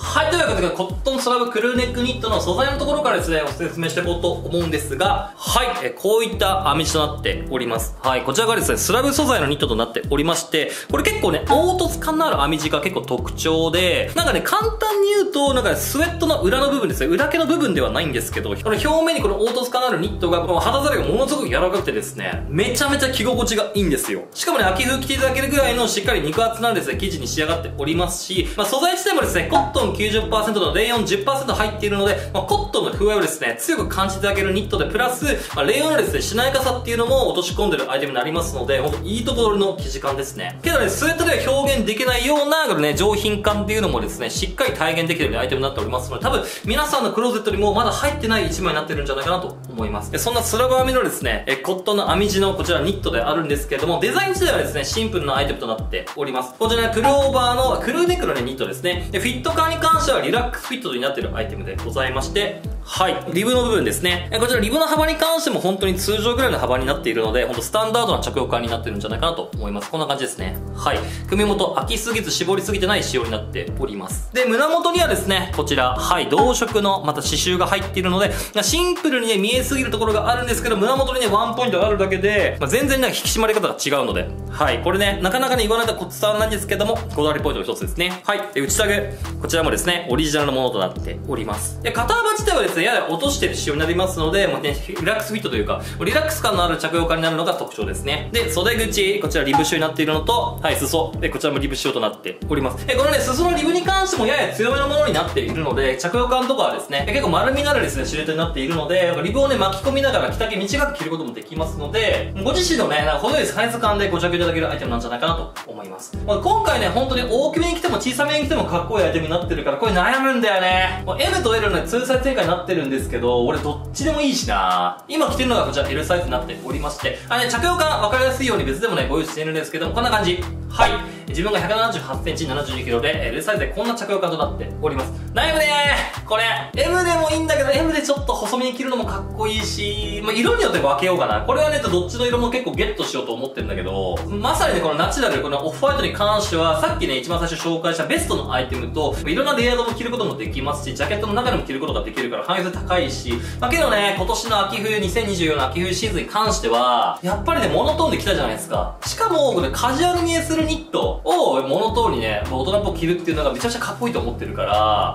はい、というわけで、コットンスラブクルーネックニットの素材のところからですね、説明していこうと思うんですが、はい、こういった編み地となっております。はい、こちらがですね、スラブ素材のニットとなっておりまして、これ結構ね、凹凸感のある編み地が結構特徴で、なんかね、簡単に言うと、なんかね、スウェットの裏の部分ですね、裏毛の部分ではないんですけど、この表面にこの凹凸感のあるニットが、この肌触りがものすごく柔らかくてですね、めちゃめちゃ着心地がいいんですよ。しかもね、秋冬着ていただけるぐらいのしっかり肉厚なんですね、生地に仕上がっておりますし、素材自体もですね、コットン 90% のレーヨン 10% 入っているので、コットンの風合いをですね、強く感じていただけるニットで、プラス、レーヨンのですね、しなやかさっていうのも落とし込んでるアイテムになりますので、ほんといいところの生地感ですね。けどね、スウェットでは表現できないような、これね、上品感っていうのもですね、しっかり体現できるようなアイテムになっておりますので、多分、皆さんのクローゼットにもまだ入ってない一枚になってるんじゃないかなと思います。でそんなスラブ編みのですね、コットンの編み地のこちらニットであるんですけれども、デザイン自体はですね、シンプルなアイテムとなっております。こちらね、プルオーバーのクルーネックのね、ニットですね。で、フィット感に関してはリラックスフィットになっているアイテムでございまして、はい。リブの部分ですね。こちらリブの幅に関しても本当に通常ぐらいの幅になっているので、本当スタンダードな着用感になってるんじゃないかなと思います。こんな感じですね。はい。首元開きすぎず絞りすぎてない仕様になっております。で、胸元にはですね、こちら、はい、同色のまた刺繍が入っているので、シンプルにね、見えすぎるところがあるんですけど、胸元にね、ワンポイントがあるだけで、全然ね、引き締まり方が違うので、はい。これね、なかなかね、言わないと伝わらないんですけども、こだわりポイントの一つですね。はい。で、内タグ、こちらもですね、オリジナルのものとなっております。で、肩幅自体はですね、やや落としてる仕様になりますので、もうね、リラックスフィットというか、リラックス感のある着用感になるのが特徴ですね。で、袖口、こちらリブ仕様になっているのと、はい、裾、こちらもリブ仕様となっております。このね、裾のリブに関してもやや強めのものになっているので、着用感とかはですね、結構丸みのあるですね、シルエットになっているので、リブをね、巻き込みながら着丈短く着ることもできますので、ご自身のね、なんか程よいサイズ感でご着用いただけるアイテムなんじゃないかなと思います。今回ね、本当に大きめに着ても小さめに着てもかっこいいアイテムになってるから、これ悩むんだよね。M と L のね、2サイズ展開になってるんですけど、俺どっちでもいいしな。今着てるのがこちら L サイズになっておりまして、着用感分かりやすいように別でもね、ご用意しているんですけども、こんな感じ。はい。自分が178センチ、72キロで、L サイズでこんな着用感となっております。悩むねー。これ、M でもいいんだけど、M でちょっと細めに着るのもかっこいいし、色によって分けようかな。これはね、どっちの色も結構ゲットしようと思ってるんだけど、まさにね、このナチュラル、このオフホワイトに関しては、さっきね、一番最初紹介したベストのアイテムと、いろんなレイヤードも着ることもできますし、ジャケットの中でも着ることができるから、汎用性高いし、けどね、今年の秋冬、2024の秋冬シーズンに関しては、やっぱりね、モノトーンで着たじゃないですか。しかも、これカジュアル見えするニットをモノトーンにね、大人っぽく着るっていうのがめちゃくちゃかっこいいと思ってるから、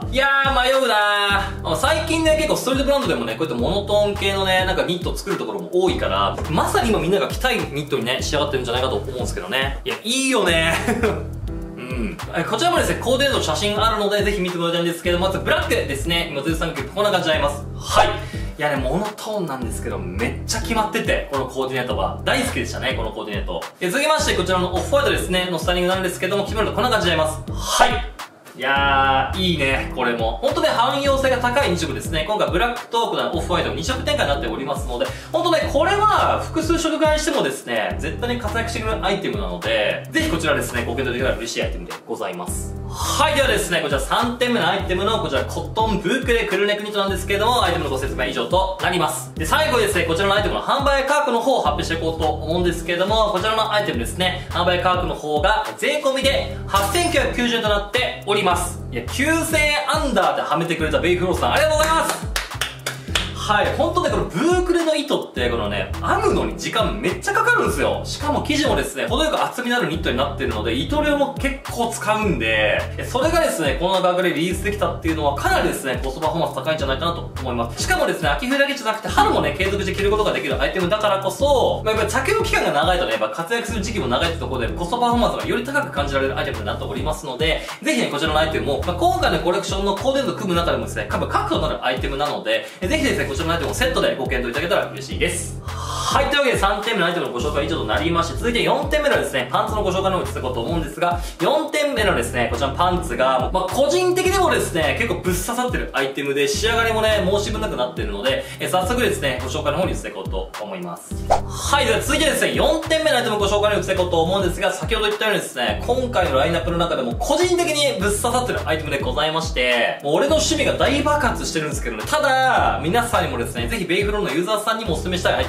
いやー、迷うなー。最近ね、結構ストリートブランドでもね、こうやってモノトーン系のね、なんかニットを作るところも多いから、まさに今みんなが着たいニットにね、仕上がってるんじゃないかと思うんですけどね。いや、いいよねこちらもですね、コーディネートの写真あるので、ぜひ見てもらいたいんですけど、まずブラックですね。今、13曲、こんな感じになります。はい。いやね、モノトーンなんですけど、めっちゃ決まってて、このコーディネートは。大好きでしたね、このコーディネート。続きまして、こちらのオフホワイトですね、のスタイリングなんですけども、決まるとこんな感じになります。はい。いやー、いいね、これも。ほんとね、汎用性が高い2色ですね。今回ブラックとオフホワイト2色展開になっておりますので、ほんとね、これは複数色買いしてもですね、絶対に活躍してくれるアイテムなので、ぜひこちらですね、ご検討できたら嬉しいアイテムでございます。はい、ではですね、こちら3点目のアイテムの、こちらコットンブークレクルーネックニットなんですけれども、アイテムのご説明は以上となります。で、最後にですね、こちらのアイテムの販売価格の方を発表していこうと思うんですけれども、こちらのアイテムですね、販売価格の方が税込みで8990円となっております。いや、9000円アンダーではめてくれたベイフローさん、ありがとうございます。はい、ほんとね、このブークレの糸って、このね、編むのに時間めっちゃかかるんですよ。しかも生地もですね、程よく厚みのあるニットになってるので、糸量も結構使うんで、それがですね、この価格でリリースできたっていうのは、かなりですね、コストパフォーマンス高いんじゃないかなと思います。しかもですね、秋冬だけじゃなくて、春もね、継続して着ることができるアイテムだからこそ、やっぱり着用期間が長いとね、やっぱ活躍する時期も長いってところで、コストパフォーマンスがより高く感じられるアイテムになっておりますので、ぜひね、こちらのアイテムも、今回のコレクションのコーディネート組む中でもですね、各となるアイテムなので、ぜひですね、こちらのアイテムをセットでご検討いただけたら嬉しいです。はい、というわけで3点目のアイテムのご紹介は以上となりまして、続いて4点目のですね、パンツのご紹介の方に移っていこうと思うんですが、4点目のですね、こちらのパンツが、個人的にもですね、結構ぶっ刺さってるアイテムで、仕上がりもね、申し分なくなってるので、早速ですね、ご紹介の方に移っていこうと思います。はい、では続いてですね、4点目のアイテムのご紹介に移っていこうと思うんですが、先ほど言ったようにですね、今回のラインナップの中でも個人的にぶっ刺さってるアイテムでございまして、もう俺の趣味が大爆発してるんですけどね、ただ、皆さんにもですね、ぜひベイフローのユーザーさんにもお勧めしたいアイテムとなって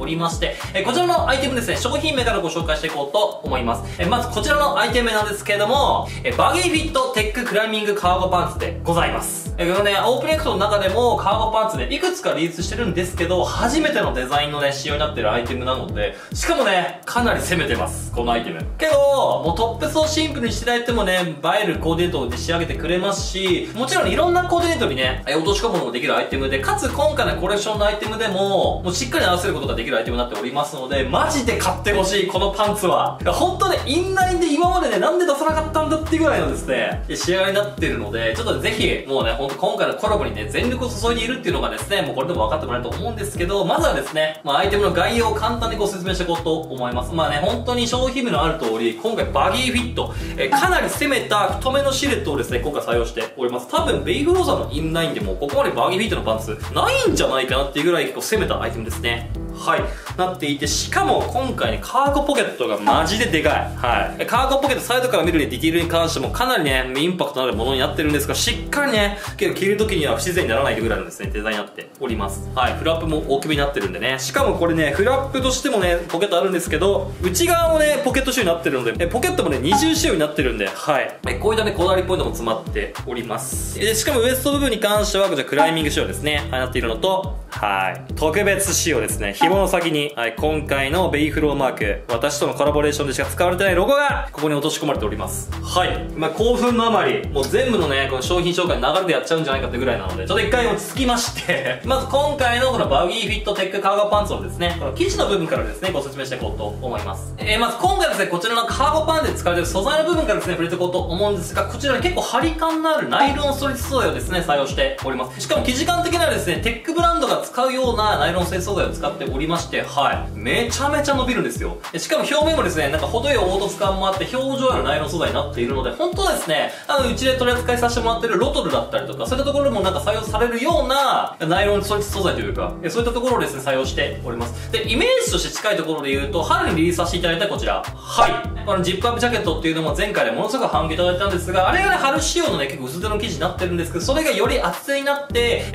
おりまして、こちらのアイテムですね、商品名からご紹介していこうと思います。まずこちらのアイテムなんですけれども、バギーフィットテッククライミングカーゴパンツでございます。このね、オープンエクトの中でもカーゴパンツでいくつかリリースしてるんですけど、初めてのデザインのね、仕様になってるアイテムなので、しかもね、かなり攻めてます、このアイテム。けど、もうトップスをシンプルにしていただいてもね、映えるコーディネートで仕上げてくれますし、もちろんいろんなコーディネートにね、落とし込むこともできるアイテムで、かつ今回のコレクションのアイテムでも、もうしっかり合わせることができるアイテムになっておりますので、マジで買ってほしい、このパンツは。本当ね、インラインで今までね、なんで出さなかったんだっていうぐらいのですね、仕上がりになってるので、ちょっとぜひ、もうね、ほんと今回のコラボにね、全力を注いでいるっていうのがですね、もうこれでも分かってもらえると思うんですけど、まずはですね、アイテムの概要を簡単にご説明していこうと思います。本当に商品名のある通り、今回バギーフィット、かなり攻めた太めのシルエットをですね、今回採用しております。多分、ベイフローザのインラインでも、ここまでバギーフィットのパンツ、ないんじゃないかなっていうぐらい結構攻めたアイテムですね。はい。なっていて、しかも今回ね、カーゴポケットがマジででかい。はい。カーゴポケットサイドから見るね、ディティールに関してもかなりね、インパクトのあるものになってるんですが、しっかりね、けど着る時には不自然にならないぐらいのですね、デザインになっております。はい。フラップも大きめになってるんでね。しかもこれね、フラップとしてもね、ポケットあるんですけど、内側もね、ポケット仕様になってるので、ポケットもね、二重仕様になってるんで、はい。こういったね、こだわりポイントも詰まっております。しかもウエスト部分に関しては、こちらクライミング仕様ですね。はい、なっているのと、はい。特別仕様ですね。紐の先に、はい、今回のベイフローマーク、私とのコラボレーションでしか使われてないロゴが、ここに落とし込まれております。はい。興奮のあまり、もう全部のね、この商品紹介の流れでやっちゃうんじゃないかってぐらいなので、ちょっと一回落ち着きましてまず今回のこのバギーフィットテックカーゴパンツをですね、この生地の部分からですね、ご説明していこうと思います。まず今回ですね、こちらのカーゴパンツで使われている素材の部分からですね、触れていこうと思うんですが、こちら結構張り感のあるナイロンストレッチ素材をですね、採用しております。しかも生地感的にはですね、テックブランドが使うようなナイロン製素材を使っておりまして、はい。めちゃめちゃ伸びるんですよ。しかも表面もですね、なんか程よい凹凸感もあって、表情あるナイロン素材になっているので、本当はですね、うちで取り扱いさせてもらってるロトルだったりとか、そういったところでもなんか採用されるようなナイロンストレッチ素材というか、そういったところをですね、採用しております。で、イメージとして近いところで言うと、春にリリースさせていただいたこちら。はい。このジップアップジャケットっていうのも前回でものすごく反響いただいたんですが、あれがね、春仕様のね、結構薄手の生地になってるんですけど、それがより厚手になって、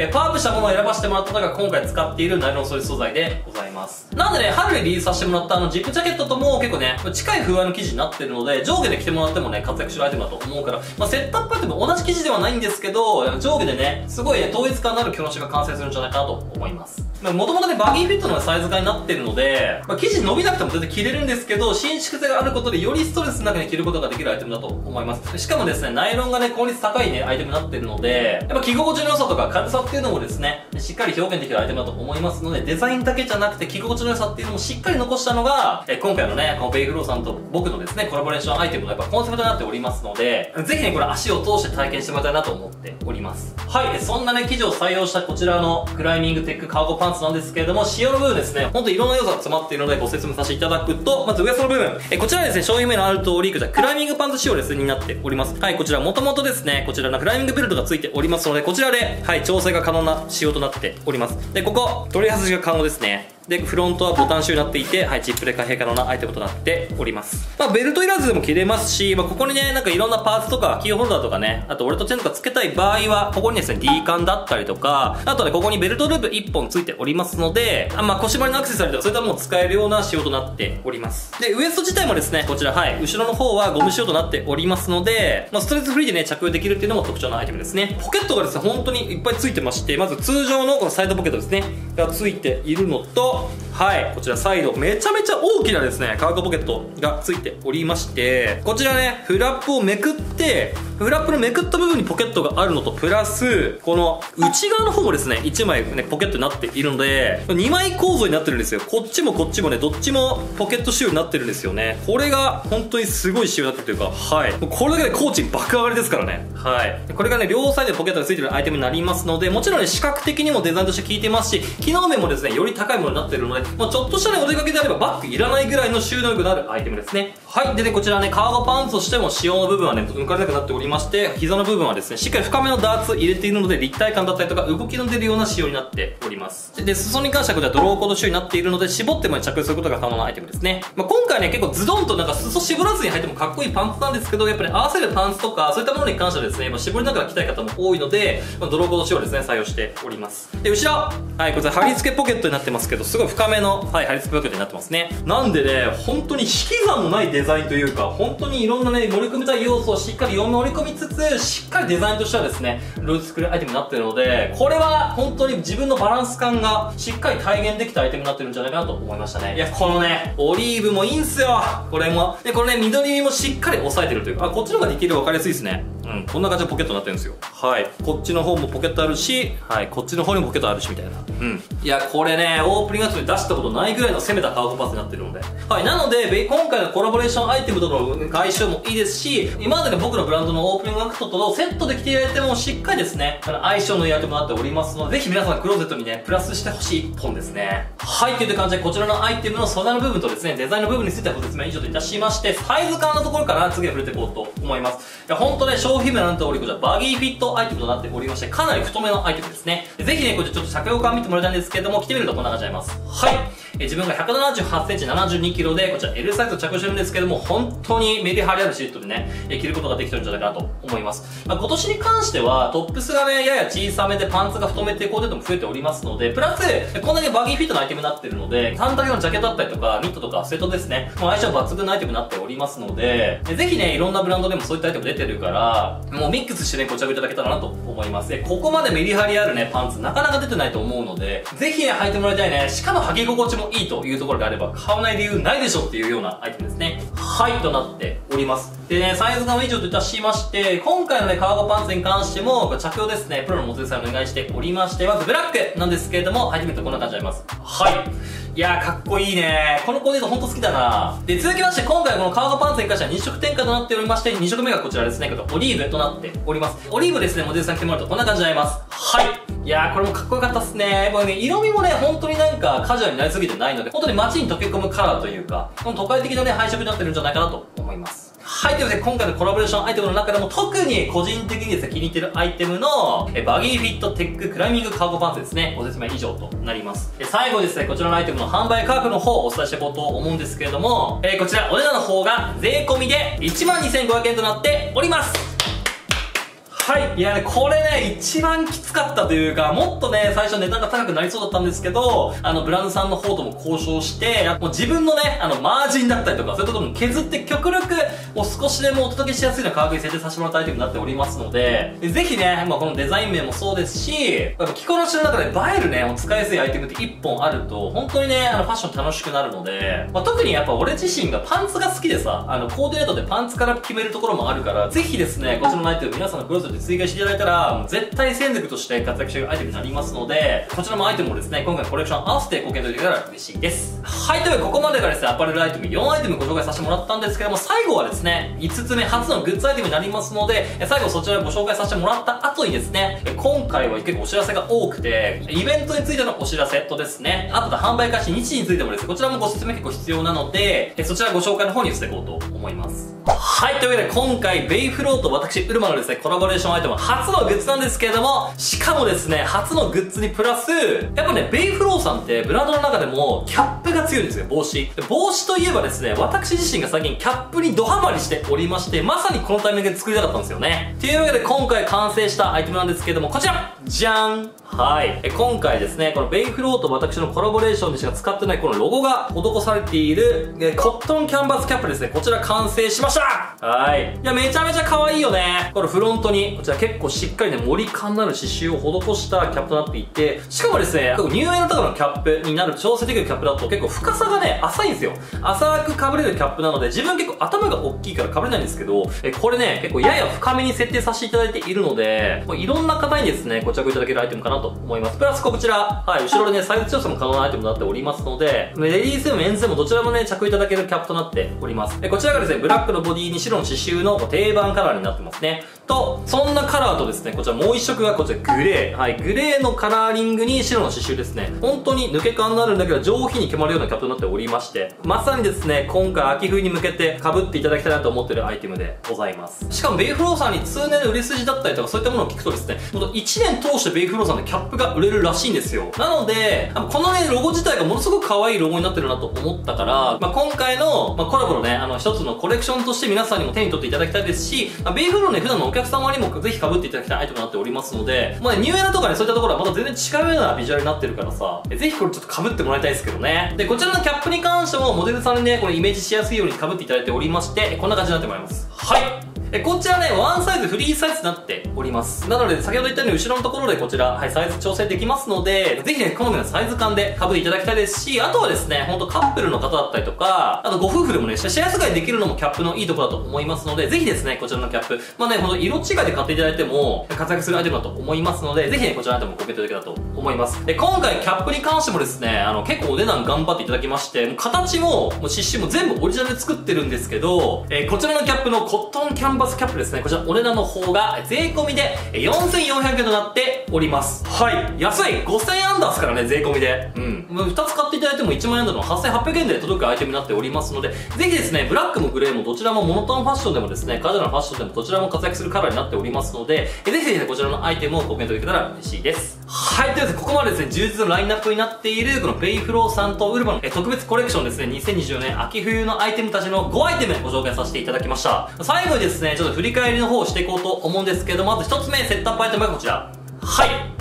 パワーアップしたものを選ばせてもらったのが今回使っているナイロンストレッチ素材でございます。なんでね、春にリリースさせてもらったジップジャケットとも結構ね、近い風合いの生地になってるので、上下で着てもらってもね、活躍するアイテムだと思うから、セットアップアイテム同じ生地ではないんですけど、上下でね、すごいね、統一感のあるキョロシが完成するんじゃないかなと思います。もともとね、バギーフィットのサイズ感になってるので、生地伸びなくても全然着れるんですけど、伸縮性があることでよりストレスの中に着ることができるアイテムだと思います。しかもですね、ナイロンがね、効率高いね、アイテムになってるので、やっぱ着心地の良さとか軽さっていうのもですね、しっかり表現できるアイテムだと思いますので、デザインだけじゃなくて着心地の良さっていうのもしっかり残したのが、今回のね、このベイフローさんと僕のですね、コラボレーションアイテムのやっぱコンセプトになっておりますので、ぜひね、これ足を通して体験してもらいたいなと思っております。はい、そんなね、生地を採用したこちらのクライミングテックカーゴパンツなんですけれども、仕様の部分ですね、ほんといろんな要素が詰まっているのでご説明させていただくと、まずウエストの部分。こちらはですね、商品名のある通り、こちらクライミングパンツ仕様ですね、になっております。はい、こちらもともとですね、こちらのクライミングベルトが付いておりますので、こちらで、はい、調整が可能な仕様となっております。で、ここ、取り外しが可能ですね。で、フロントはボタン仕様になっていて、はい、チップで開閉可能なアイテムとなっております。ベルトいらずでも着れますし、ここにね、なんかいろんなパーツとか、キーホルダーとかね、あと俺とチェーンとか付けたい場合は、ここにですね、D カンだったりとか、あとね、ここにベルトループ1本付いておりますので、腰回りのアクセサリーとかそういったものを使えるような仕様となっております。で、ウエスト自体もですね、こちら、はい、後ろの方はゴム仕様となっておりますので、ストレスフリーでね、着用できるっていうのも特徴のアイテムですね。ポケットがですね、本当にいっぱい付いてまして、まず通常のこのサイドポケットですね、が付いているのと、はい、こちらサイド、めちゃめちゃ大きなですね、カーゴポケットが付いておりまして、こちらね、フラップをめくって、フラップのめくった部分にポケットがあるのと、プラス、この内側の方もですね、1枚ね、ポケットになっているので、2枚構造になってるんですよ。こっちもこっちもね、どっちもポケット仕様になってるんですよね。これが本当にすごい仕様になってるというか、はい。これだけで工賃爆上がりですからね。はい。これがね、両サイドでポケットが付いてるアイテムになりますので、もちろんね、視覚的にもデザインとして効いてますし、機能面もですね、より高いものになっているので、ちょっとしたね、お出かけであればバッグいらないぐらいの収納力のあるアイテムですね。 はい。でね、こちらね、カーゴパンツとしても使用の部分はね、抜かれなくなっておりまして、膝の部分はですね、しっかり深めのダーツ入れているので、立体感だったりとか、動きの出るような仕様になっております。で、裾に関してはこちらドローコード仕様になっているので、絞っても着用することが可能なアイテムですね。今回ね、結構ズドンとなんか裾絞らずに履いてもかっこいいパンツなんですけど、やっぱり合わせるパンツとか、そういったものに関してはですね、絞りながら着たい方も多いので、ドローコード仕様ですね、採用しております。で、後ろはい、こちら貼り付けポケットになってますけど、すごい深めの、はい、貼り付けポケットになってますね。なんでね、本当に引き算のないデザインというか、本当にいろんなね、盛り込みたい要素をしっかり盛り込みつつ、しっかりデザインとしてはですね、いろいろ作るアイテムになっているので、これは本当に自分のバランス感がしっかり体現できたアイテムになってるんじゃないかなと思いましたね。いや、このね、オリーブもいいんすよ。これも。で、これね、緑身もしっかり押さえてるというか、こっちの方がディテール分かりやすいですね。こんな感じのポケットになってるんですよ。はい。こっちの方もポケットあるし、はい、こっちの方にもポケットあるし、みたいな。いや、これね、オープニングアクトで出したことないぐらいの攻めたカーゴパンツになってるので。はい、なので、今回のコラボレーションアイテムとの相性もいいですし、今までの僕のブランドのオープニングアクトとセットで着ていただいてもしっかりですね、相性のいいアイテムになっておりますので、ぜひ皆さんクローゼットにね、プラスしてほしい本ですね。はい、という感じで、こちらのアイテムの素材の部分とですね、デザインの部分についてはご説明以上といたしまして、サイズ感のところから次は触れていこうと思います。いや、ほんとね、商品名なんており、こちらバギーフィットアイテムとなっておりまして、かなり太めのアイテムですね。ぜひね、これちょっと着用感見てもらいたいんですけども、着てみるとこんな感じになります。はい。自分が178センチ72キロで、こちら L サイズを着用してるんですけども、本当にメリハリあるシートでね、着ることができてるんじゃないかなと思います。今年に関しては、トップスがね、やや小さめでパンツが太めっていうコーデも増えておりますので、プラス、こんだけバギーフィットのアイテムになってるので、単体のジャケットだったりとか、ニットとかスウェットですね、もう相性抜群のアイテムになっておりますので、ぜひね、いろんなブランドでもそういったアイテム出てるから、もうミックスしてね、ご着用いただけたらなと思います。ここまでメリハリあるね、パンツなかなか出てないと思うので、ぜひね、履いてもらいたいね。しかも履き心地もいいというところであれば、買わない理由ないでしょっていうようなアイテムですね。はい、となっております。でね、サイズ感以上といたしまして、今回のね、カーゴパンツに関しても、着用ですね、プロのモデルさんにお願いしておりまして、まずブラックなんですけれども、履いてみるとこんな感じになります。はい。いやー、かっこいいね。このコーディネートほんと好きだな。で、続きまして、今回このカーゴパンツに関しては2色展開となっておりまして、2色目がこちらですね、オリーブとなっております。オリーブですね、モデルさん着てもらうとこんな感じになります。はい。いやー、これもかっこよかったっすね。もうね、色味もね、本当になんかカジュアルになりすぎてないので、本当に街に溶け込むカラーというか、この都会的なね、配色になってるんじゃないかなと思います。はい、ということで今回のコラボレーションアイテムの中でも特に個人的にですね、気に入ってるアイテムのバギーフィットテッククライミングカーゴパンツですね、ご説明以上となります。最後ですね、こちらのアイテムの販売価格の方をお伝えしていこうと思うんですけれども、こちらお値段の方が税込みで 12,500 円となっております。はい。いやね、これね、一番きつかったというか、もっとね、最初値段が高くなりそうだったんですけど、ブランドさんの方とも交渉して、もう自分のね、マージンだったりとか、そういうところも削って極力、もう少しでもお届けしやすいような価格に設定させてもらったアイテムになっておりますので、ぜひね、このデザイン面もそうですし、やっぱ着こなしの中で映えるね、もう使いやすいアイテムって1本あると、本当にね、ファッション楽しくなるので、特にやっぱ俺自身がパンツが好きでさ、コーディネートでパンツから決めるところもあるから、ぜひですね、こちらのアイテム皆さんのクローゼットで追加していただいたら、絶対戦力として活躍しているアイテムになりますので、こちらもアイテムをですね、今回のコレクション合わせてご検討いただけたら嬉しいです。はい、ということでここまでがですね、アパレルアイテム4アイテムご紹介させてもらったんですけども、最後はですね、5つ目初のグッズアイテムになりますので、最後そちらをご紹介させてもらった後にですね、今回は結構お知らせが多くて、イベントについてのお知らせとですね、あとで販売開始日時についてもですね、こちらもご説明結構必要なので、そちらご紹介の方に移っていこうと思います。はい、というわけで今回ベイフローと私ウルマのですね、コラボレーションアイテム初のグッズなんですけれども、しかもですね、初のグッズにプラス、やっぱね、ベイフローさんってブランドの中でもキャップが強いんですよ、帽子。帽子といえばですね、私自身が最近キャップにドハマりしておりまして、まさにこのタイミングで作りたかったんですよね。というわけで今回完成したアイテムなんですけれども、こちらじゃーん。はい。今回ですね、このベイフローと私のコラボレーションでしか使ってないこのロゴが施されているコットンキャンバスキャップですね、こちら完成しました。はい。いや、めちゃめちゃ可愛いよね。これフロントに、こちら結構しっかりね、盛り感のある刺繍を施したキャップとなっていて、しかもですね、入園の高のキャップになる調整できるキャップだと結構深さがね、浅いんですよ。浅く被れるキャップなので、自分結構頭が大きいから被れないんですけど、これね、結構やや深めに設定させていただいているので、いろんな方にですね、ご着用いただけるアイテムかなとと思います。プラスこちら、はい、後ろでね、サイズ調整も可能なアイテムとなっておりますので、レディースでもメンズでもどちらもね、着用いただけるキャップとなっております。こちらがですね、ブラックのボディに白の刺繍の定番カラーになってますね。と、そんなカラーとですね、こちらもう一色がこちらグレー。はい、グレーのカラーリングに白の刺繍ですね。本当に抜け感のあるんだけど上品に決まるようなキャップとなっておりまして、まさにですね、今回秋冬に向けて被っていただきたいなと思っているアイテムでございます。しかもベイフローさんに通年の売れ筋だったりとかそういったものを聞くとですね、1年通してベイフローさんのキャップが売れるらしいんですよ。なので、このね、ロゴ自体がものすごく可愛いロゴになってるなと思ったから、今回の、コラボのね、一つのコレクションとして皆さんにも手に取っていただきたいですし、ベイフローね、普段のお客様にもぜひ被っていただきたいアイテムになっておりますので、ニューエラとかね、そういったところはまた全然違うようなビジュアルになってるからさ、ぜひこれちょっと被ってもらいたいですけどね。で、こちらのキャップに関しても、モデルさんにね、これイメージしやすいように被っていただいておりまして、こんな感じになってもらいます。はい。こちらね、ワンサイズフリーサイズになっております。なので、先ほど言ったように後ろのところでこちら、はい、サイズ調整できますので、ぜひね、好みのサイズ感で被っていただきたいですし、あとはですね、ほんとカップルの方だったりとか、あとご夫婦でもね、シェア使いできるのもキャップのいいところだと思いますので、ぜひですね、こちらのキャップ、ほんと色違いで買っていただいても、活躍するアイテムだと思いますので、ぜひね、こちらのアイテムご検討いただけたらと思います。で、今回キャップに関してもですね、結構お値段頑張っていただきまして、もう形も、刺繍も全部オリジナルで作ってるんですけど、こちらのキャップのコットンキャンバスキャップですね、こちらお値段の方が税込みで4400円となっております。はい。安い !5000 円アンダーですからね、税込みで。2つ買っていただいても1万円アンダーの8800円で届くアイテムになっておりますので、ぜひですね、ブラックもグレーもどちらもモノトーンファッションでもですね、カジュアルなファッションでもどちらも活躍するカラーになっておりますので、ぜひですね、こちらのアイテムをご検討いただけたら嬉しいです。はい。というわけで、ここまでですね、充実のラインナップになっている、このベイフローさんとウルバの特別コレクションですね、2024年秋冬のアイテムたちの5アイテムご紹介させていただきました。最後にですね、ちょっと振り返りの方をしていこうと思うんですけど、まず1つ目、セットアップアイテムがこちら。はい。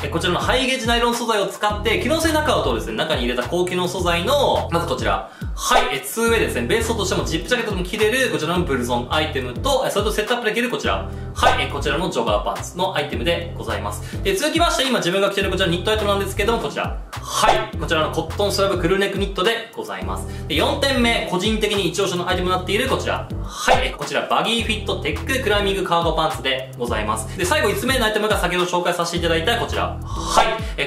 こちらのハイゲージナイロン素材を使って、機能性中とですね、中に入れた高機能素材の、まずこちら。はい。2way ですね、ベースとしてもジップジャケットでも着れる、こちらのブルゾンアイテムと、それとセットアップできるこちら。はい。こちらのジョガーパンツのアイテムでございます。続きまして、今自分が着てるこちらニットアイテムなんですけども、こちら。はい。こちらのコットンスラブクルーネックニットでございます。で、4点目、個人的に一押しのアイテムになっているこちら。はい。こちら、バギーフィットテッククライミングカーゴパンツでございます。で、最後5つ目のアイテムが先ほど紹介させていただいたこちら。はい。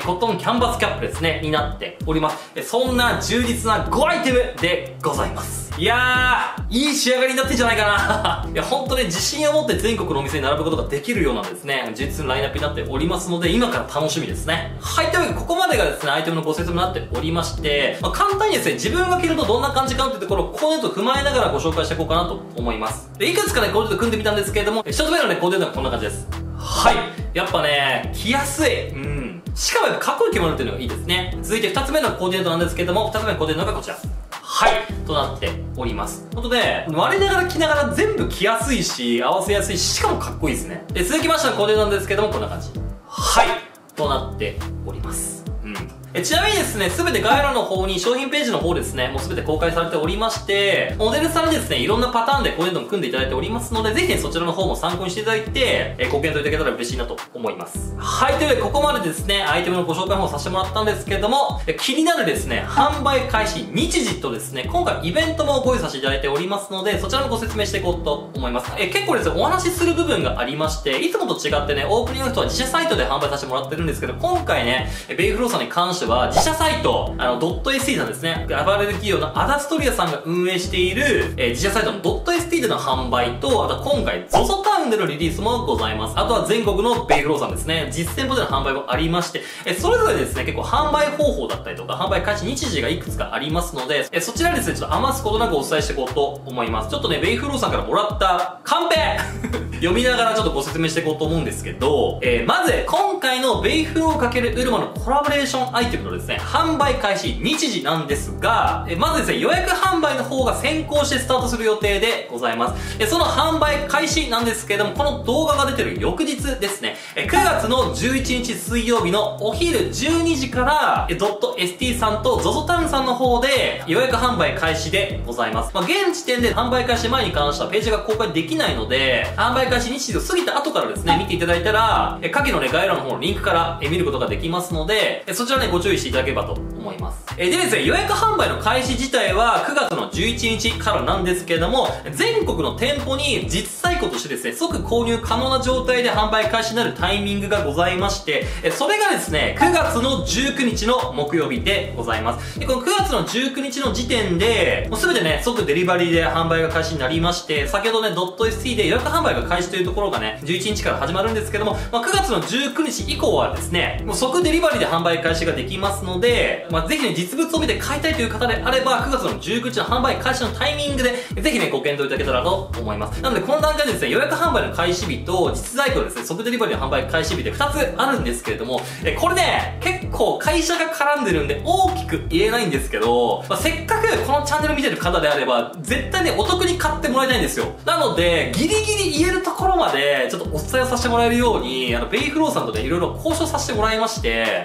コットンキャンバスキャップですね、になっております。そんな充実な5アイテムでございます。いやー、いい仕上がりになってんじゃないかな。いや、ほんとね、自信を持って全国のお店に並ぶことができるようなんですね。充実のラインナップになっておりますので、今から楽しみですね。はい、というわけで、ここまでがですね、アイテムのご説明になっておりまして、簡単にですね、自分が着るとどんな感じかっていうところをコーディネートを踏まえながらご紹介していこうかなと思います。で、いくつかね、コーディネート組んでみたんですけれども、一つ目のね、コーディネートはこんな感じです。はい。やっぱね、着やすい。しかもやっぱかっこよく決まるっていうのがいいですね。続いて2つ目のコーディネートなんですけれども、2つ目のコーディネートがこちら。はい。となっております。ほんとね、我ながら着ながら全部着やすいし、合わせやすいし、しかもかっこいいですね。で、続きましてのコーディネートなんですけども、こんな感じ。はい。となっております。ちなみにですね、すべて概要欄の方に商品ページの方ですね、もうすべて公開されておりまして、モデルさんにですね、いろんなパターンでコーディネートを組んでいただいておりますので、ぜひね、そちらの方も参考にしていただいて、ご検討いただけたら嬉しいなと思います。はい、というわけで、ここまでですね、アイテムのご紹介の方させてもらったんですけれども、気になるですね、販売開始日時とですね、今回イベントもご用意させていただいておりますので、そちらもご説明していこうと思います。結構ですね、お話しする部分がありまして、いつもと違ってね、オープニングの人は自社サイトで販売させてもらってるんですけど、今回ね、ベイフローさんに関しては、自社サイト、.st さんですね。アパレル企業のアダストリアさんが運営している、自社サイトの .st での販売と、あと今回 ZOZO タウンでのリリースもございます。あとは全国のベイフローさんですね。実店舗での販売もありまして、それぞれですね、結構販売方法だったりとか、販売開始日時がいくつかありますので、そちらですね、ちょっと余すことなくお伝えしていこうと思います。ちょっとね、ベイフローさんからもらったカンペ読みながらちょっとご説明していこうと思うんですけど、まず、今回のベイフロー×ウルマのコラボレーションアイテムのですね、販売開始日時なんですが、まずですね、予約販売の方が先行してスタートする予定でございます。その販売開始なんですけれども、この動画が出てる翌日ですね、9月の11日水曜日のお昼12時から、.st さんと ZOZO タウンさんの方で予約販売開始でございます。現時点で販売開始前に関してはページが公開できないので、販売開始日時を過ぎた後からですね、見ていただいたら、下記のね、概要欄の方のリンクから見ることができますので、そちらね、ごご注意していただければと思います。でですね、予約販売の開始自体は9月の11日からなんですけれども、全国の店舗に実在庫としてですね、即購入可能な状態で販売開始になるタイミングがございまして、それがですね、9月の19日の木曜日でございます。でこの9月の19日の時点で、もうすべてね、即デリバリーで販売が開始になりまして、先ほどね、.st で予約販売が開始というところがね、11日から始まるんですけども、9月の19日以降はですね、もう即デリバリーで販売開始ができますので、ぜひね、実物を見て買いたいという方であれば、9月の19日の販売開始のタイミングで、ぜひね、ご検討いただけたらと思います。なので、この段階でですね、予約販売の開始日と、実在庫ですね、即デリバリーの販売開始日で2つあるんですけれども、これね、結構会社が絡んでるんで、大きく言えないんですけど、せっかくこのチャンネル見てる方であれば、絶対ね、お得に買ってもらいたいんですよ。なので、ギリギリ言えるところまで、ちょっとお伝えをさせてもらえるように、ベイフローさんとね、いろいろ交渉させてもらいまして、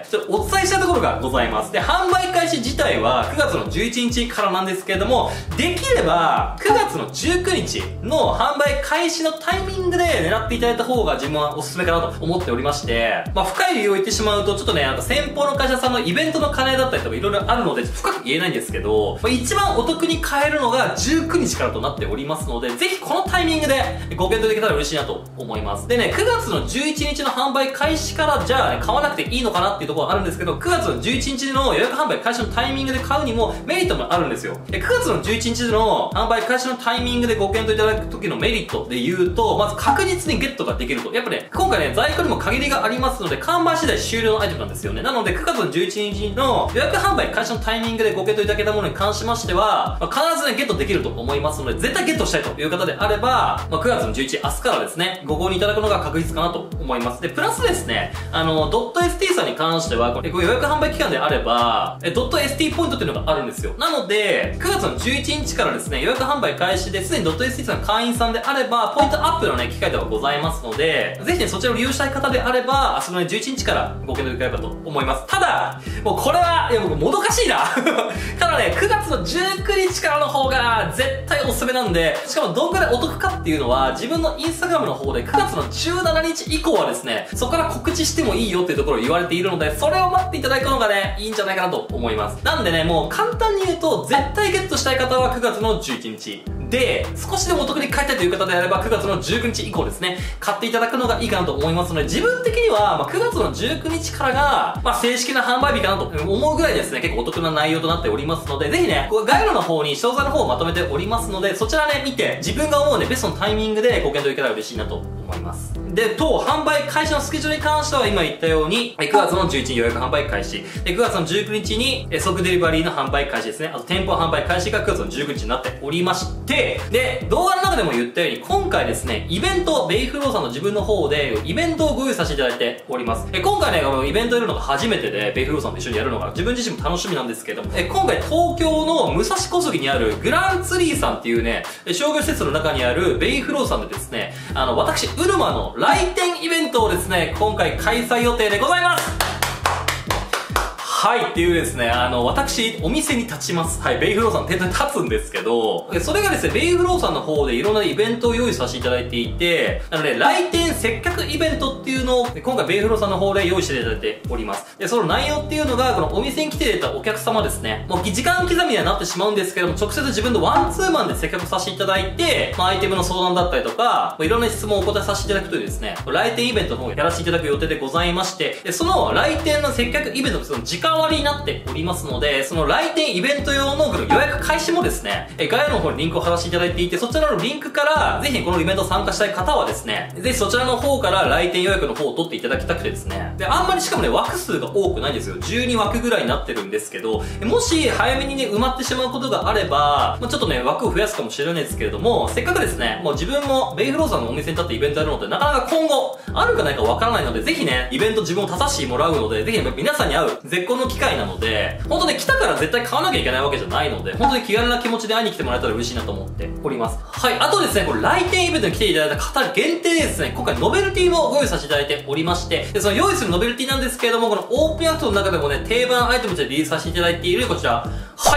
ちょっとお伝えしたいところがございます。で、販売開始自体は9月の11日からなんですけれども、できれば9月の19日の販売開始のタイミングで狙っていただいた方が自分はおすすめかなと思っておりまして、深い理由を言ってしまうと、ちょっとね、先方の会社さんのイベントの兼ねだったりとかいろいろあるので、深く言えないんですけど、一番お得に買えるのが19日からとなっておりますので、ぜひこのタイミングでご検討できたら嬉しいなと思います。でね、9月の11日の販売開始からじゃあね、買わなくていいのかなっていうところがあるんですけど、9月の11日の予約販売開始のタイミングで買うにもメリットもあるんですよ。9月の11日の販売開始のタイミングでご検討いただく時のメリットで言うと、まず確実にゲットができると。やっぱね、今回ね、在庫にも限りがありますので、完売次第終了のアイテムなんですよね。なので、9月の11日の予約販売開始のタイミングでご検討いただけたものに関しましては、必ずね、ゲットできると思いますので、絶対ゲットしたいという方であれば、9月の11日、明日からですね、ご購入いただくのが確実かなと思います。で、プラスですね、.st さんに関しては、予約販売期間であれば、.st ポイントっていうのがあるんですよ。なので、9月の11日からですね、予約販売開始で、すでに .st さんの会員さんであれば、ポイントアップのね、機会ではございますので、ぜひね、そちらを利用したい方であれば、そのね、11日からご検討いただければと思います。ただ、もうこれは、いや、僕、もどかしいな。ただね、9月の19日からの方が、絶対おすすめなんで、しかもどんぐらいお得かっていうのは、自分のインスタグラムの方で9月の17日以降はですね、そこから告知してもいいよっていうところを言われているので、それを待っていただくのがね、いいんじゃないかなと思います。なんでね、もう簡単に言うと、絶対ゲットしたい方は9月の11日。で、少しでもお得に買いたいという方であれば9月の19日以降ですね、買っていただくのがいいかなと思いますので、自分的には、9月の19日からが、正式な販売日かなと思うぐらいですね、結構お得な内容となっておりますので、ぜひね、概要の方に詳細の方をまとめておりますので、そちらね、見て、自分が思うね、ベストのタイミングでご検討いただけたら嬉しいなと思います。で、販売開始のスケジュールに関しては今言ったように、9月の11日予約販売開始。で、9月の19日に即デリバリーの販売開始ですね。あと店舗販売開始が9月の19日になっておりまして、で、動画の中でも言ったように、今回ですね、イベント、ベイフローさんの自分の方で、イベントをご用意させていただいております。今回ね、イベントやるのが初めてで、ベイフローさんと一緒にやるのが、自分自身も楽しみなんですけども、今回東京の武蔵小杉にあるグランツリーさんっていうね、商業施設の中にあるベイフローさんでですね、私、ウルマの来店イベントをですね、今回開催予定でございます。はい、っていうですね、私、お店に立ちます。はい、ベイフローさん店頭に立つんですけど、それがですね、ベイフローさんの方でいろんなイベントを用意させていただいていて、来店接客イベントっていうのを、今回ベイフローさんの方で用意していただいております。で、その内容っていうのが、このお店に来ていただいたお客様ですね、もう時間刻みにはなってしまうんですけども、直接自分のワンツーマンで接客させていただいて、アイテムの相談だったりとか、いろんな質問をお答えさせていただくというですね、来店イベントの方をやらせていただく予定でございまして、で、その来店の接客イベントのその時間割になっておりますので、その来店イベント用の予約開始もですね、概要の方にリンクを貼らせていただいていて、そちらのリンクから、ぜひこのイベント参加したい方はですね、ぜひそちらの方から来店予約の方を取っていただきたくてですね、で、あんまりしかもね、枠数が多くないんですよ。12枠ぐらいになってるんですけど、もし早めにね、埋まってしまうことがあれば、ちょっとね、枠を増やすかもしれないですけれども、せっかくですね、もう自分もベイフローさんのお店に立ってイベントやるので、なかなか今後、あるかないかわからないので、ぜひね、イベント自分を立たせてもらうので、ぜひ皆さんに会う絶好の機会なので、本当ね、来たから絶対買わなきゃいけないわけじゃないので、本当に気軽な気持ちで会いに来てもらえたら嬉しいなと思っております。はい、あとですね、これ来店イベントに来ていただいた方限定でですね、今回ノベルティもご用意させていただいておりまして、で、その用意するノベルティなんですけれども、このオープンアクトの中でもね、定番アイテムとしてリリースさせていただいているこちら、はい、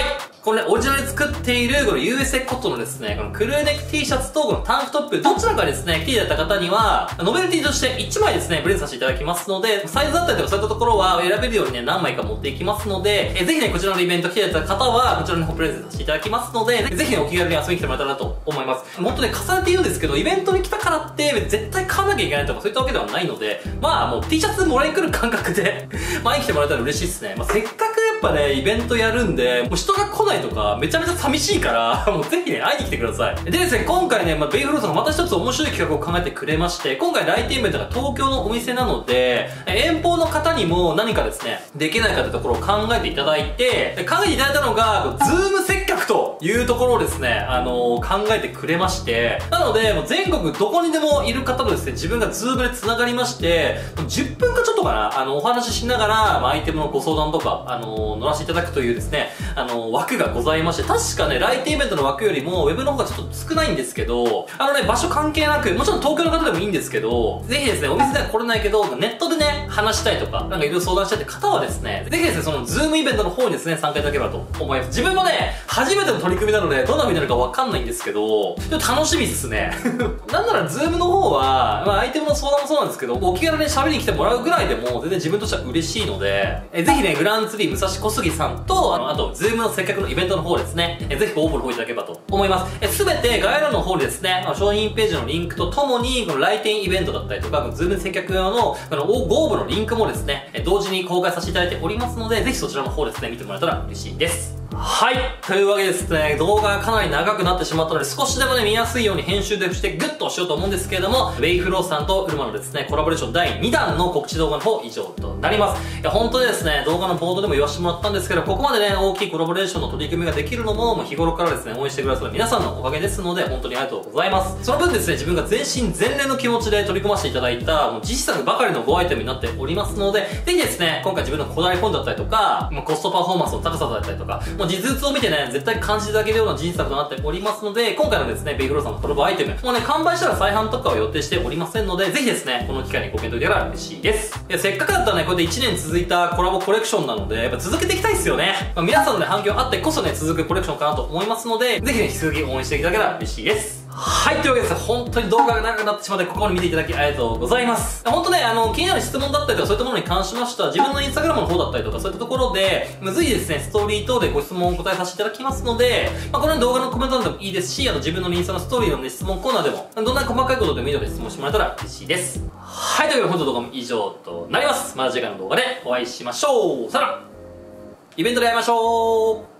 このね、オリジナルで作っている、この USA コットンのですね、このクルーネック T シャツとこのタンクトップ、どちらかですね、来ていただいた方には、ノベルティとして1枚ですね、プレゼントさせていただきますので、サイズだったりとかそういったところは選べるようにね、何枚か持っていきますので、ぜひね、こちらのイベント来ていただいた方は、こちらの方プレゼントさせていただきますので、ぜひね、お気軽に遊びに来てもらえたらなと思います。もっとね、重ねて言うんですけど、イベントに来たからって、絶対買わなきゃいけないとかそういったわけではないので、まあもう T シャツもらいに来る感覚で前に来てもらえたら嬉しいですね。まあせっかくやっぱね、イベントやるんで、もう人が来ないとか、めちゃめちゃ寂しいから、もうぜひね、会いに来てください。でですね、今回ね、ベイフローさんがまた一つ面白い企画を考えてくれまして、今回来店イベントが東京のお店なので、遠方の方にも何かですね、できないかというところを考えていただいて、考えていただいたのが、ズーム接客というところをですね、考えてくれまして、なので、もう全国どこにでもいる方とですね、自分がズームで繋がりまして、10分かちょっとかな、お話ししながら、アイテムのご相談とか、乗らせていただくというですね、枠がございまして、確かね、来店イベントの枠よりも、ウェブの方がちょっと少ないんですけど、場所関係なく、もちろん東京の方でもいいんですけど、ぜひですね、お店では来れないけど、ネットでね、話したいとか、なんかいろいろ相談したいって方はですね、ぜひですね、そのズームイベントの方にですね、参加いただければと思います。自分もね、初めての取り組みなので、どんな風になるかわかんないんですけど、ちょっと楽しみっすね。なんならズームの方は、アイテムの相談もそうなんですけど、お気軽に喋りに来てもらうぐらいでも、全然自分としては嬉しいので、ぜひね、グランツリー武蔵小杉さんと、あと、ズームの接客のイベントの方ですね、ぜひご応募の方いただければと思います。すべて概要欄の方にですね、商品ページのリンクとともに、この来店イベントだったりとか、ズーム接客用の、ご応募のリンクもですね、同時に公開させていただいておりますので、ぜひそちらの方ですね、見てもらえたら嬉しいです。はい。というわけでですね、動画がかなり長くなってしまったので、少しでもね、見やすいように編集でしてグッとしようと思うんですけれども、ウェイフローさんとウルマのですね、コラボレーション第2弾の告知動画の方、以上となります。いや、本当にですね、動画の冒頭でも言わせてもらったんですけど、ここまでね、大きいコラボレーションの取り組みができるのも、もう日頃からですね、応援してくださる皆さんのおかげですので、本当にありがとうございます。その分ですね、自分が全身全霊の気持ちで取り組ませていただいた、もう実作ばかりの5アイテムになっておりますので、ぜひですね、今回自分のこだわりポイントだったりとか、コストパフォーマンスの高さだったりとか、もう実物を見てね、絶対感じていただけるような人作となっておりますので、今回のですね、ベイフローさんのコラボアイテム、もうね、完売したら再販とかは予定しておりませんので、ぜひですね、この機会にご検討いただけたら嬉しいです。いや、せっかくだったらね、こうやって1年続いたコラボコレクションなので、やっぱ続けていきたいですよね。皆さんのね、反響あってこそね、続くコレクションかなと思いますので、ぜひね、引き続き応援していただけたら嬉しいです。はい、というわけでですね、本当に動画が長くなってしまって、ここまで見ていただきありがとうございます。本当ね、気になる質問だったりとかそういったものに関しましては、自分のインスタグラムの方だったりとか、そういったところで、随時ですね、ストーリー等でご質問をお答えさせていただきますので、この動画のコメント欄でもいいですし、自分のインスタのストーリーの、ね、質問コーナーでも、どんな細かいことでもいいので質問してもらえたら嬉しいです。はい、というわけで本日の動画も以上となります。また次回の動画でお会いしましょう。さよなら。イベントで会いましょう。